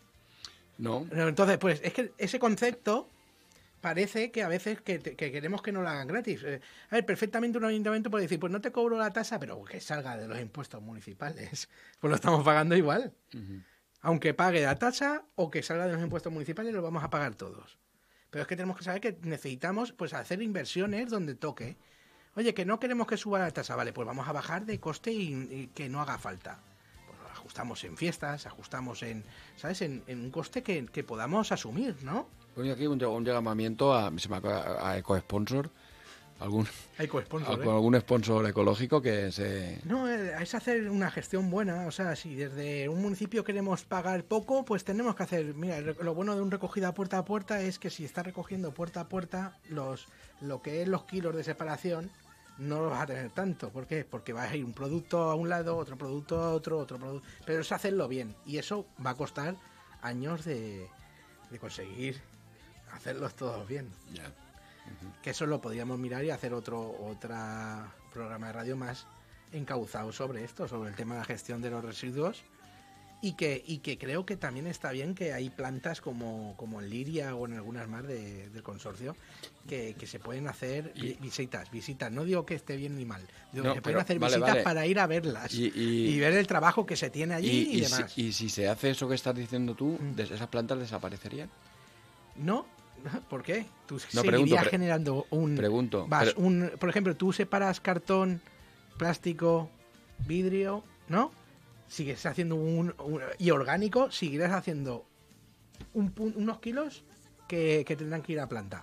No. No, entonces, pues es que ese concepto parece que a veces que, te- que queremos que nos lo hagan gratis. Eh, a ver, perfectamente un ayuntamiento puede decir, pues no te cobro la tasa, pero que salga de los impuestos municipales. Pues lo estamos pagando igual. Ujú. Aunque pague la tasa o que salga de los impuestos municipales, lo vamos a pagar todos. Pero es que tenemos que saber que necesitamos pues hacer inversiones donde toque. Oye, que no queremos que suba la tasa, vale, pues vamos a bajar de coste y, y que no haga falta. Pues lo ajustamos en fiestas, ajustamos en, ¿sabes? En, en un coste que, que podamos asumir, ¿no? Bueno, y aquí un, un llamamiento a, se me acuerda, a EcoSponsor, algún, Hay cosponsor, a- ¿eh? con algún sponsor ecológico que se... No, eh, es hacer una gestión buena. O sea, si desde un municipio queremos pagar poco, pues tenemos que hacer... Mira, el- lo bueno de un recogida puerta a puerta es que si está recogiendo puerta a puerta, los lo que es los kilos de separación, no los vas a tener tanto. ¿Por qué? Porque va a ir un producto a un lado, otro producto a otro, otro producto... Pero es hacerlo bien. Y eso va a costar años de, de conseguir hacerlos todos bien. Ya. Que eso lo podríamos mirar y hacer otro otra programa de radio más encauzado sobre esto, sobre el tema de la gestión de los residuos Y que, y que creo que también está bien que hay plantas como, como en Liria o en algunas más de, del consorcio que, que se pueden hacer vi- visitas, visitas. No digo que esté bien ni mal, digo No, que se pueden pero, hacer vale, visitas vale. para ir a verlas Y- y, y- ver el trabajo que se tiene allí y, y, y si, demás. y si se hace eso que estás diciendo tú, Mm. des- ¿esas plantas desaparecerían? No, ¿por qué? Tú No, seguirías pregunto, pre- generando un... pregunto, Vas, pero- un, por ejemplo, tú separas cartón, plástico, vidrio, ¿no? Sigues haciendo un, un- y orgánico, seguirás haciendo un, pun- unos kilos que, que tendrán que ir a planta.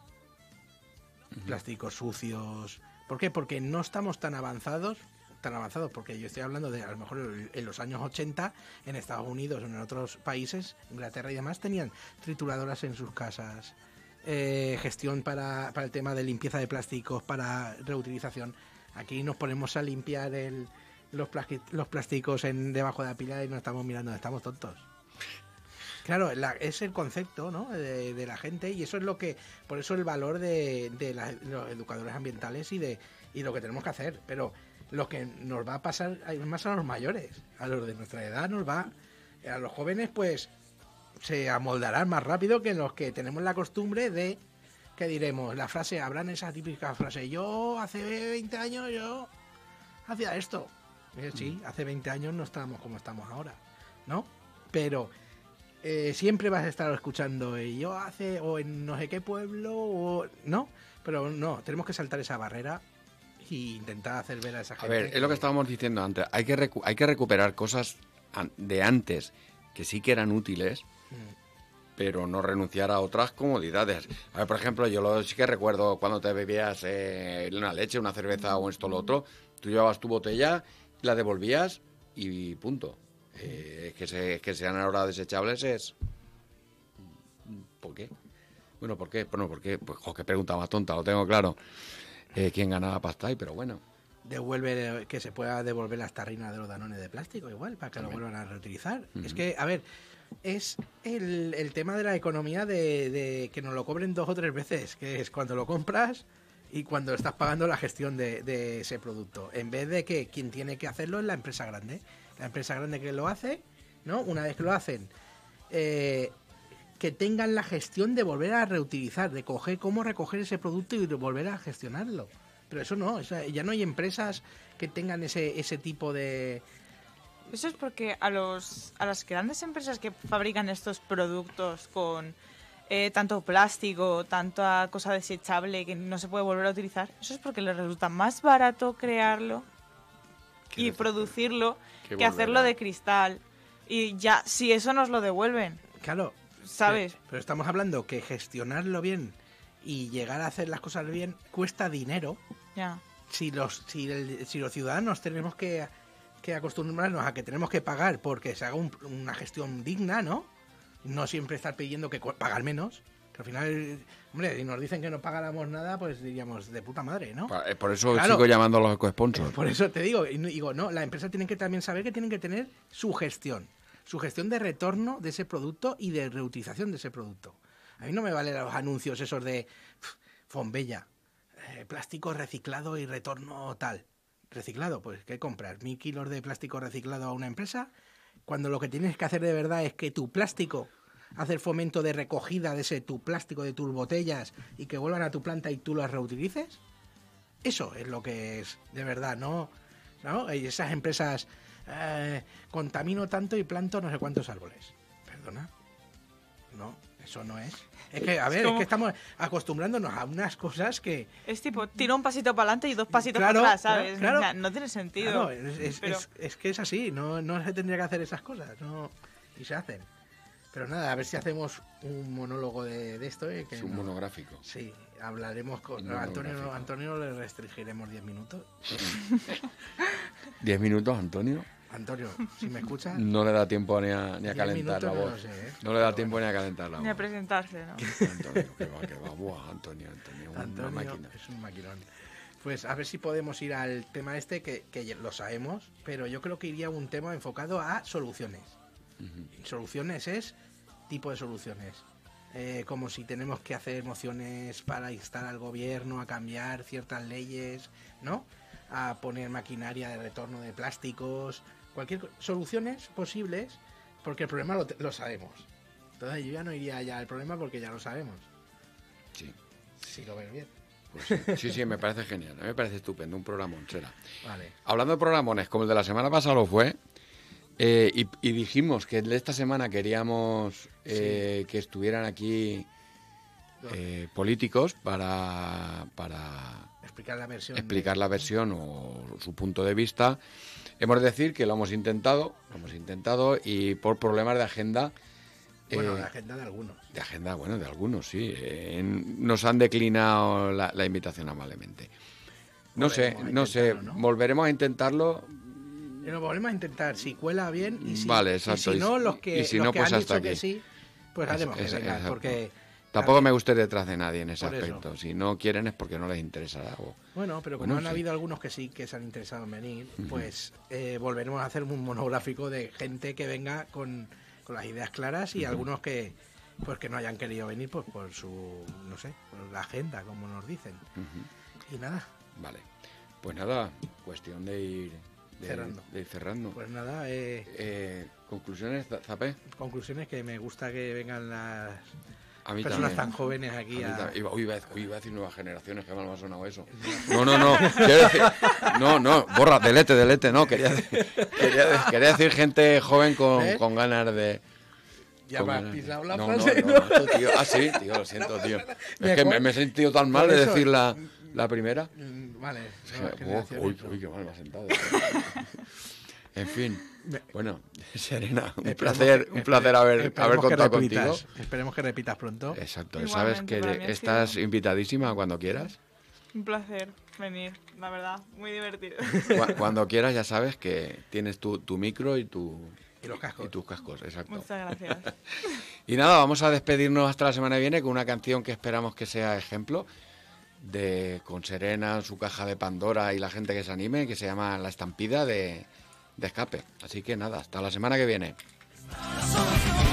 Plásticos sucios. ¿Por qué? Porque no estamos tan avanzados, tan avanzados, porque yo estoy hablando de a lo mejor en los años ochenta en Estados Unidos o en otros países, Inglaterra y demás, tenían trituradoras en sus casas, eh, gestión para, para el tema de limpieza de plásticos, para reutilización. Aquí nos ponemos a limpiar el, los, plasti- los plásticos en, debajo de la pila y nos estamos mirando, estamos tontos. Claro, la- es el concepto, ¿no? de, de la gente, y eso es lo que, por eso el valor de, de la- los educadores ambientales y de y lo que tenemos que hacer. Pero lo que nos va a pasar es más a los mayores, a los de nuestra edad nos va, a los jóvenes pues se amoldarán más rápido que los que tenemos la costumbre de, que diremos, la frase, habrán esa típica frase, yo hace veinte años yo hacía esto. Eh, sí, hace veinte años no estábamos como estamos ahora, ¿no? Pero eh, siempre vas a estar escuchando eh, yo hace o en no sé qué pueblo o no, pero no, tenemos que saltar esa barrera e intentar hacer ver a esa A gente. ver, es lo que estábamos diciendo antes. Hay que, recu- hay que recuperar cosas an- de antes que sí que eran útiles, Mm. pero no renunciar a otras comodidades. A ver, por ejemplo, yo lo, sí que recuerdo cuando te bebías eh, una leche, una cerveza o esto o lo otro, tú llevabas tu botella, la devolvías y punto. Eh, que, se, que sean ahora desechables es... ¿Por qué? Bueno, ¿por qué? Bueno, ¿por qué? Pues, jo, qué pregunta más tonta, lo tengo claro. Eh, ¿Quién ganaba pasta ahí? Pero bueno. Devuelve, que se pueda devolver las tarrinas de los danones de plástico igual, para que También. lo vuelvan a reutilizar. Ujú. Es que, a ver, es el, el tema de la economía de, de que nos lo cobren dos o tres veces, que es cuando lo compras y cuando estás pagando la gestión de, de ese producto. En vez de que quien tiene que hacerlo es la empresa grande. La empresa grande que lo hace, ¿no? Una vez que lo hacen, eh, que tengan la gestión de volver a reutilizar, de coger cómo recoger ese producto y de volver a gestionarlo. Pero eso no, o sea, ya no hay empresas que tengan ese, ese tipo de... Eso es porque a los a las grandes empresas que fabrican estos productos con eh, tanto plástico, tanta cosa desechable que no se puede volver a utilizar, eso es porque les resulta más barato crearlo Qué y decepción. producirlo Que que hacerlo volverá. de cristal. Y ya, si eso nos lo devuelven, Claro, ¿sabes? Pero, pero estamos hablando que gestionarlo bien y llegar a hacer las cosas bien cuesta dinero. Ya. Si los, si el- si los ciudadanos tenemos que, que acostumbrarnos a que tenemos que pagar porque se haga un- una gestión digna, ¿no? No siempre estar pidiendo que cu- pagar menos. Que al final, hombre, si nos dicen que no pagáramos nada, pues diríamos de puta madre, ¿no? Pa- eh, Por eso Claro. sigo llamando a los eco-sponsors. Por eso te digo, y no- digo, no, la empresa tiene que también saber que tienen que tener su gestión, su gestión de retorno de ese producto y de reutilización de ese producto. A mí no me valen los anuncios esos de pf, Fonbella, eh, plástico reciclado y retorno tal. Reciclado, pues ¿qué compras? ¿Mil kilos de plástico reciclado a una empresa? Cuando lo que tienes que hacer de verdad es que tu plástico, hacer fomento de recogida de ese tu plástico de tus botellas y que vuelvan a tu planta y tú las reutilices. Eso es lo que es, de verdad, ¿no? ¿No? Y esas empresas, eh, contamino tanto y planto no sé cuántos árboles. Perdona. No, eso no es. Es que, a ver, es, como- que estamos acostumbrándonos a unas cosas que... Es tipo, tira un pasito para adelante y dos pasitos Claro, para atrás, ¿sabes? claro, O sea, no tiene sentido. Claro, es, es- Pero- es- es que es así, no, no se tendría que hacer esas cosas, no, y se hacen. Pero nada, a ver si hacemos un monólogo de, de esto. eh, que Es un no- monográfico. Sí, hablaremos con Un a Antonio. monográfico. Antonio le restringiremos diez minutos. Diez minutos, Antonio. Antonio, si me escuchas, No le da tiempo ni a, ni a Diez calentar la minutos no voz. lo sé, ¿eh? No le da Pero tiempo ni a calentar la Ni a voz. presentarse, ¿no? Antonio, que va, que va. Buah, Antonio, Antonio, una Antonio máquina. es un maquinón. Pues a ver si podemos ir al tema este, que, que ya lo sabemos, pero yo creo que iría un tema enfocado a soluciones. Soluciones es tipo de soluciones. Eh, como si tenemos que hacer mociones para instar al gobierno a cambiar ciertas leyes, ¿no? a poner maquinaria de retorno de plásticos, cualquier co- soluciones posibles, porque el problema lo, te- lo sabemos. Entonces yo ya no iría allá al problema porque ya lo sabemos. Sí. Si lo ves bien. Pues sí, sí, me parece genial. A mí me parece estupendo, un programón será. Vale. Hablando de programones, como el de la semana pasada lo fue, eh, y, y dijimos que el de esta semana queríamos eh, que estuvieran aquí eh, políticos para, para Explicar la versión. explicar de- la versión o su punto de vista. Hemos de decir que lo hemos intentado, lo hemos intentado y por problemas de agenda, Bueno, eh, la agenda de algunos. de agenda, bueno, de algunos sí, eh, nos han declinado la, la invitación amablemente. No sé, Volveremos a no sé, intentarlo, ¿no? volveremos a intentarlo. Y lo volvemos a intentar, si cuela bien y si, Vale, y exacto, si y no, si- los que, y si los no, que pues han hasta dicho que aquí. sí, pues Es- haremos que es- vengan, exacto. porque Tampoco también- me gusta ir detrás de nadie en ese Por eso. aspecto. Si no quieren es porque no les interesará. o- Bueno, pero como Bueno, han sí. habido algunos que sí que se han interesado en venir, pues eh, volveremos a hacer un monográfico de gente que venga con, con las ideas claras y algunos que pues que no hayan querido venir pues por su, no sé, por la agenda, como nos dicen. Ujú. Y nada, Vale. Pues nada, cuestión de ir, de, Cerrando. de ir cerrando. pues nada, eh, Eh, Conclusiones, Za- Zapé. conclusiones que me gusta que vengan las A mí personas también. tan jóvenes aquí A mí a... también. Iba, uy, iba a decir- uy, iba a decir nuevas generaciones, que mal me ha sonado eso. No, no, no. Quiero decir, no, no, borra, delete, delete, no. Quería, de- quería, de- quería decir gente joven con, ¿Eh? con ganas de. Ya con me has ganas de- pisado la no, frase, no, ¿no? no, macho, tío. Ah, sí, tío, lo siento, tío. Es que Mejor. me, me he sentido tan mal Por de eso- decir la, la primera. Mm, Vale, Es que, nuevas uf, generaciones, uy, ¿no? uy, qué mal me ha sentado. En fin, Me- bueno, Serena, un Esperemos placer, que- un placer haber, esperemos haber que contado repitas, contigo. Esperemos que repitas pronto. Exacto, Igualmente, sabes que para mí ha estás sido- invitadísima cuando quieras. Un placer venir, la verdad, muy divertido. Cu- Cuando quieras ya sabes que tienes tu, tu micro y, tu, Y los cascos. y tus cascos, exacto. Muchas gracias. Y nada, vamos a despedirnos hasta la semana que viene con una canción que esperamos que sea ejemplo de con Serena, su caja de Pandora y la gente que se anime, que se llama La Estampida de, de Escape. Así que nada, hasta la semana que viene. La solución